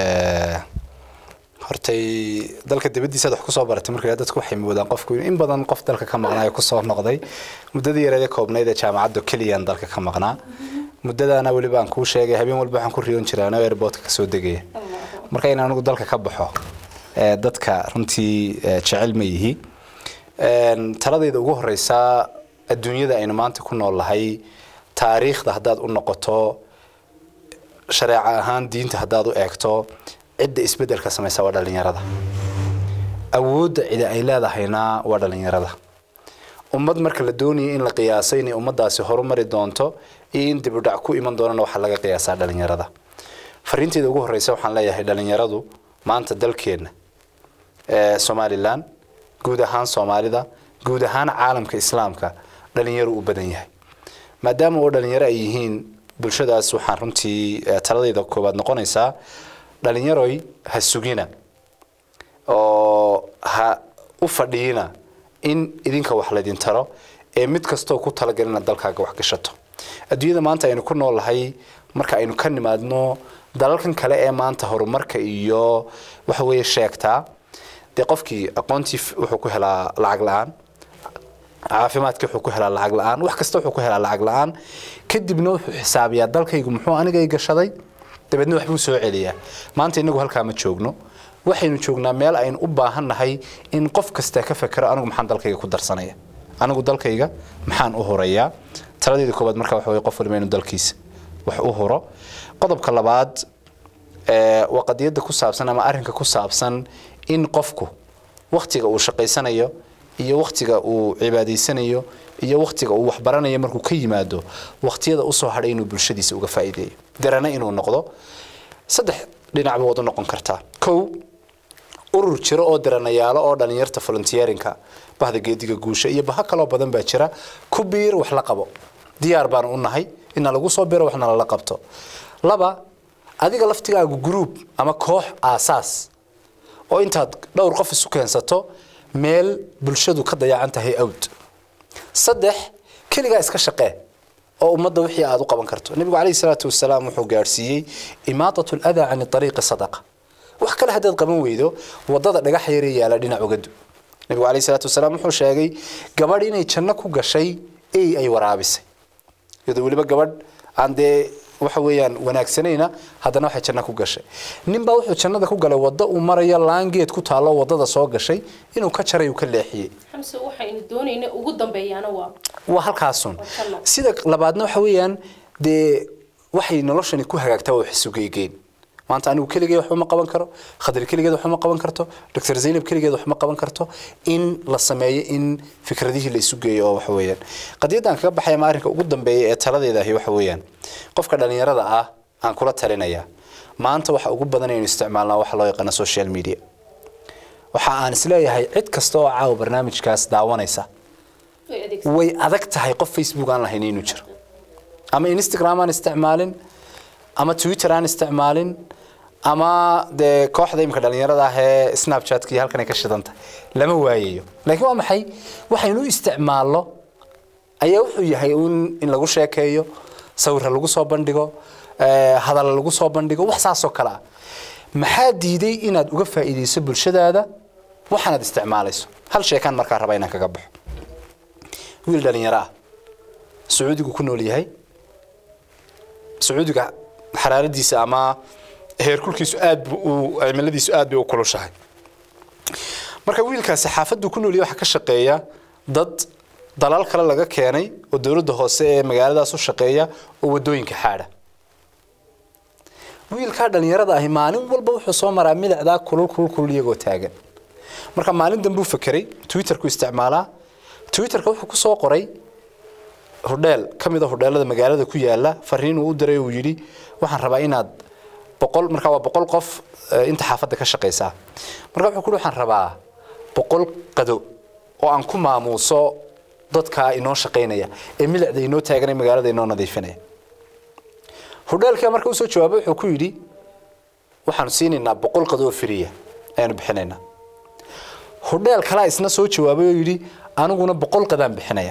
hortay dalka dibadiisa wax ku soo baratay markii dadku waxay moodaan qofku in badan qof dalka ka maqnaa ku soo noqday muddadii yareed koobnayd ee jaamacadda kaliyan dalka ka maqnaa muddadaana wali baan ku sheegay habeen walba waxaan ku riyoon jiray anoo airport ka soo degay marka in anigu dalka ka baxo dadka runtii jecel ma yihi taladayda ugu horeysa adduunyada aynu maanta ku noolahay taariikhda hadaad u noqoto shareeca ahaan diinta hadaad u eegto cidda isbedelka samaysa waa dhalinyarada awoodda cid ay leedahayna waa dhalinyarada ummad marka la doonayo in la qiyaasay in ummadaasi horumari doonto in dib u dhac ku iman doonana waxa laga qiyaasaa dhalinyarada fariinteeda ugu horeysa waxaan leeyahay dhalinyaradu maanta dalkeena Somaliland guud ahaan Soomaalida guud ahaan caalamka islaamka dhalinyaro u badan yahay maadaama oo dhalinyaro ay yihiin bulshadaas waxaan runtii taladayda koobaad noqonaysaa dhalinyaroy ha sugina oo ha u fadhiina in idinka wax la idin taro ee mid kastoo ku talagalina dalkaaga wax gashato adduunyada maanta aynu ku noolahay marka aynu ka nimaadno dalalkan kale ee maanta horumarka iyo waxa weeye sheegtaa de qofkii aqoontii wuxuu ku helaa lacag la'aan caafimaadka wuxuu ku helaa lacag la'aan wax kasta wuxuu ku helaa lacag la'aan kadibna wuxuu xisaabiyaa dalkaygu muxuu aniga ay gashaday dabadna wax buu soo celiyaa maanta inagu halka ma joogno waxaynu joognaa meel aynu u baahannahay in qof kasta ka fakaro anigu maxaan dalkayga ku darsanaya anigu dalkayga maxaan u horeeyaa taladeeda koobaad marka waxa way qof walba inuu dalkiisa wax u horo qodobka labaad waa qadiyada ku saabsan ama arrinka ku saabsan in qofku waqtiga uu shaqaysanayo iyo waqtiga uu cibaadaysanayo iyo waqtiga uu wax baranayo markuu ka yimaado waqtiyada u soo hadhay inuu bulshadiisa uga faa'iideeyo darana inuu noqdo saddex dhinac wada noqon kartaa kow urur jiro oo daranayaalo oo dhalinyarta volunteerinka bahda geediga guusha iyo baha kale oo badan baa jira ku biir wax la qabo diyaar baan u nahay in lagu soo biiro waxna la qabto laba adiga laftigaagu group ama koox aasaas oo intaad dhowr qof isu keensato meel bulshadu ka dayacan tahay awd saddex kaliya iska shaqee oo ummadda wixii aad u qaban karto nabigu kaleey salaatu wasalaam wuxuu gaarsiiyay imaatatu al-adha an tariiq sadaqa wax kale hadad qaban weydo wadada dhagax yar yaala dhinac uga du nabigu kaleey salaatu wasalaam wuxuu sheegay gabadh inay janno ku gashay ay waraabisay iyadoo waliba gabadh aan de waxa weeyaan wanaagsanayna hadana waxa janno ku gashay ninba wuxuu jannada ku galay wada uu marayo laangeed ku taalo wadada soo gashay inuu ka jaray uu ka leexiyay xamse waxaynu doonaynaa ugu dambeeyana waa halkaasun sida labaadna waxa weeyaan de waxay noloshani ku hagaagtaa wax sugeeyeen maanta anigu kaligeed wax ma qaban karo khadri kaligeed wax ma qaban karto dr Zainab kaligeed wax ma qaban karto in la sameeyo in fikradihii la isu geeyo waxa weeyaan qadiyadan kaga baxay maarinka ugu dambeeyay ee taladeeda ahi waxa weeyaan qofka dhalinyarada ah aan kula talinaya maanta waxa ugu badan inuu isticmaalnaa waxa loo yaqaan social media waxa aan isleeyahay cid kasta oo caaw barnaamijkaas daawanaysa way adag tahay qof Facebook aan lahayn inuu jiro ama Instagram aan isticmaalin ama Twitter aan isticmaalin ama de kooxda imka dhalinyarada ah ee Snapchat-ki halkan ay ka shidanta lama waayayo laakiin waa maxay waxaynu isticmaalo ayaa wuxuu yahay in lagu sheekeeyo sawir lagu soo bandhigo hadal lagu soo bandhigo wax saasoo kala maxaa diiday inaad uga faa'iideyso bulshadaada waxaad isticmaalayso hal sheekan marka raba inaan kaga baxo wiil dhalinyaro ah Sacuudigu ku nool yahay Sacuudiga xaraaradiisa ama heerkulkiisu aad buu cimiladiisu aad bay u kulushahay marka wiilkaasi xaafadu ku nool yahay waxa ka shaqeeya dad dalal kale laga keenay oo dawladda hoose ee magaaladaas u shaqeeya oo wadooyinka xaadha wiilka dhalinyarada ah maalin walba wuxuu soo maraa milicda kulul iyagoo taagan marka maalin dambe uu fakiray Twitter ku isticmaalaa Twitter-ka wuxuu ku soo qoray hodheel kamid ah hodheelada magaalada ku yaala fariin uu u diray uu yiri waxaan rabaa inaad 100 marka waa 100 qof inta xaafada ka shaqeysa marka wuxuu ku waxaan rabaa 100 qado oo aan ku maamuuso dadka inoo shaqeynaya ee milicda inoo taagan magaalada inoo nadiifinaya hodheelka marka uu soo jawaabay wuxuu ku yiri waxaan siinaynaa 100 qado oo firiya ayaan bixinaynaa hodheel kala isna soo jawaabay oo yiri aniguna 100 qadaan bixinaya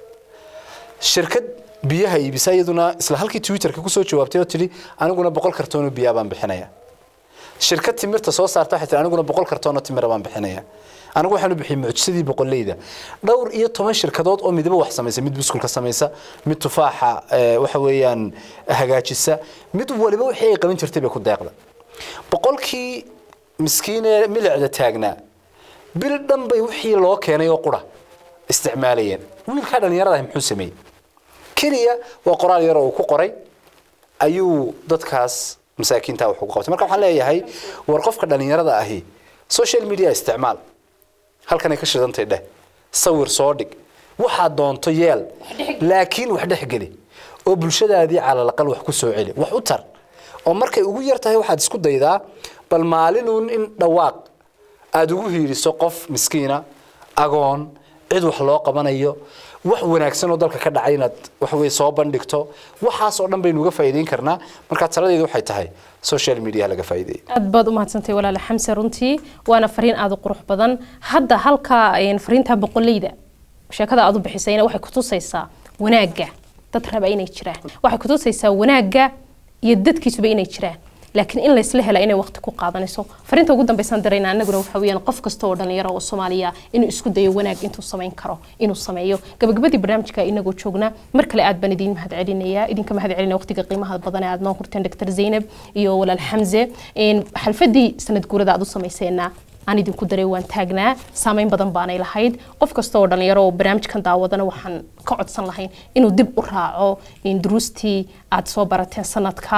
shirkad biyaha iibisa iyaduna isla halkii Twitter-ka ku soo jawaabtay oo tiri aniguna 100 kartoon oo biyo baan bixinaya shirkad timirta soo saarta xitaa aniguna 100 kartoon oo timir baan bixinaya anigu waxaan u bixiyay mucjisadii 100leyda dhowr iyo 10 shirkadood oo midba wax sameeyay mid biskulka sameeysa mid tufaaxa waxa weeyaan hagaajisa mid waliba wixii ay qaban jirtay bay ku deeqda boqolkii miskiin ee milicda taagnaa bil dhanbay wixii loo keenay oo qura isticmaalayeen wiilka dhalinyarada ah muxuu sameeyay kaliya waa qoraal yar oo ku qoray ayuu dadkaas masaakiinta wax ugu qabtay marka waxaan leeyahay war qofka dhalinyarada ahi social media isticmaal halkan ay ka shidantay dheh sawir soo dhig waxa doonto yeel laakiin wax dhexgali oo bulshadaadii cala laqal wax ku soo celi wax u tar oo markay ugu yar tahay waxaad isku daydaa bal maalinuun in dhawaaq aad ugu hiiriso qof miskiina agoon cid wax loo qabanayo wax wanaagsan oo dalka ka dhacay inaad wax way soo bandhigto waxaas oo dhan baynu uga faa'iideyn karnaa marka taladeedu waxay tahay social media laga faa'iideeyo aad baad u mahadsantay walaal Xamse runtii waana fariin aad u qurux badan hadda halka fariinta boqoleyda sheekada aad u bixisayna waxay ku tusaysaa wanaaga dad raba inay jiraan waxay ku tusaysaa wanaaga iyo dadkiisuba inay jiraan laakiin in la isla helo inay waqti ku qaadanayso fariinta ugu dambaysan darayna anaguna waxa weeyaan qof kasta oo dhalinyaro oo Soomaaliya inuu isku dayo wanaag intuu sameyn karo inuu sameeyo gabagabadii barnaamijka inagoo joogna mar kale aad baan idin mahad celinaya idinka mahad celinaya waqtiga qiimaha badan ee aad noo hurteen Dr. Zainab iyo walaal Xamse xalfadii sanad guurada aad u sameysayna aan idinku daray waan taagnaa saameyn badan baanay lahayd qof kasta oo dhalinyaro oo barnaamijkan daawadana waxaan ka codsan lahayn inuu dib u raaco in duruustii aad soo barateen sanadka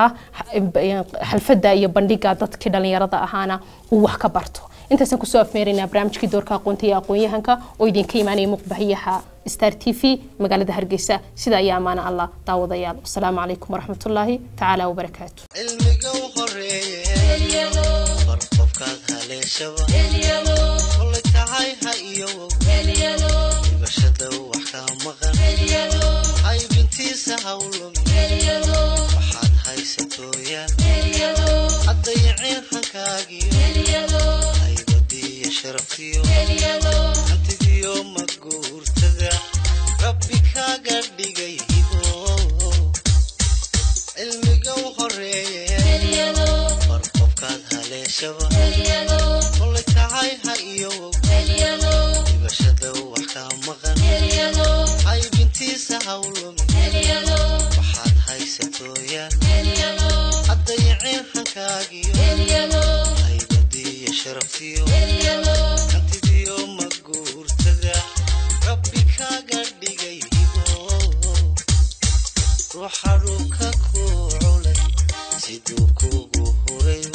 xalfada iyo bandhiga dadkii dhalinyarada ahaana uu wax ka barto intaasaan kusoo afmeeraynaa barnaamijkii doorka aqoonta iyo aqoon-yahanka oo idinka imaanaya muqbahiyaha Star TV magaalada Hargeysa sida ayaa amaana Allah daawadayaal assalaamu calaykum waraxmatullaahi tacaala wabarakaatuh cilmiga u horeeyay barqofkaad haleeshaba wala tahay ha iyo bashada wax ka maqan hay bintiisa hawlo waxaad haysatooyaan adayceen hankaagi ay wadiya sharafiyo antigiyo maguurtada rabbi kaaga dhigay cilmiga u horeeyay barqofkaad haleeshaba wala tahay ha iyo bashada wax ka maqan hay bintiisa hawlo waxaad haysatooyaan adayceen hankaagi ay wadiya sharafiyo antigiyo maguurtada rabbi kaaga dhigay ruuxa ruka ku culay siduu kugu horay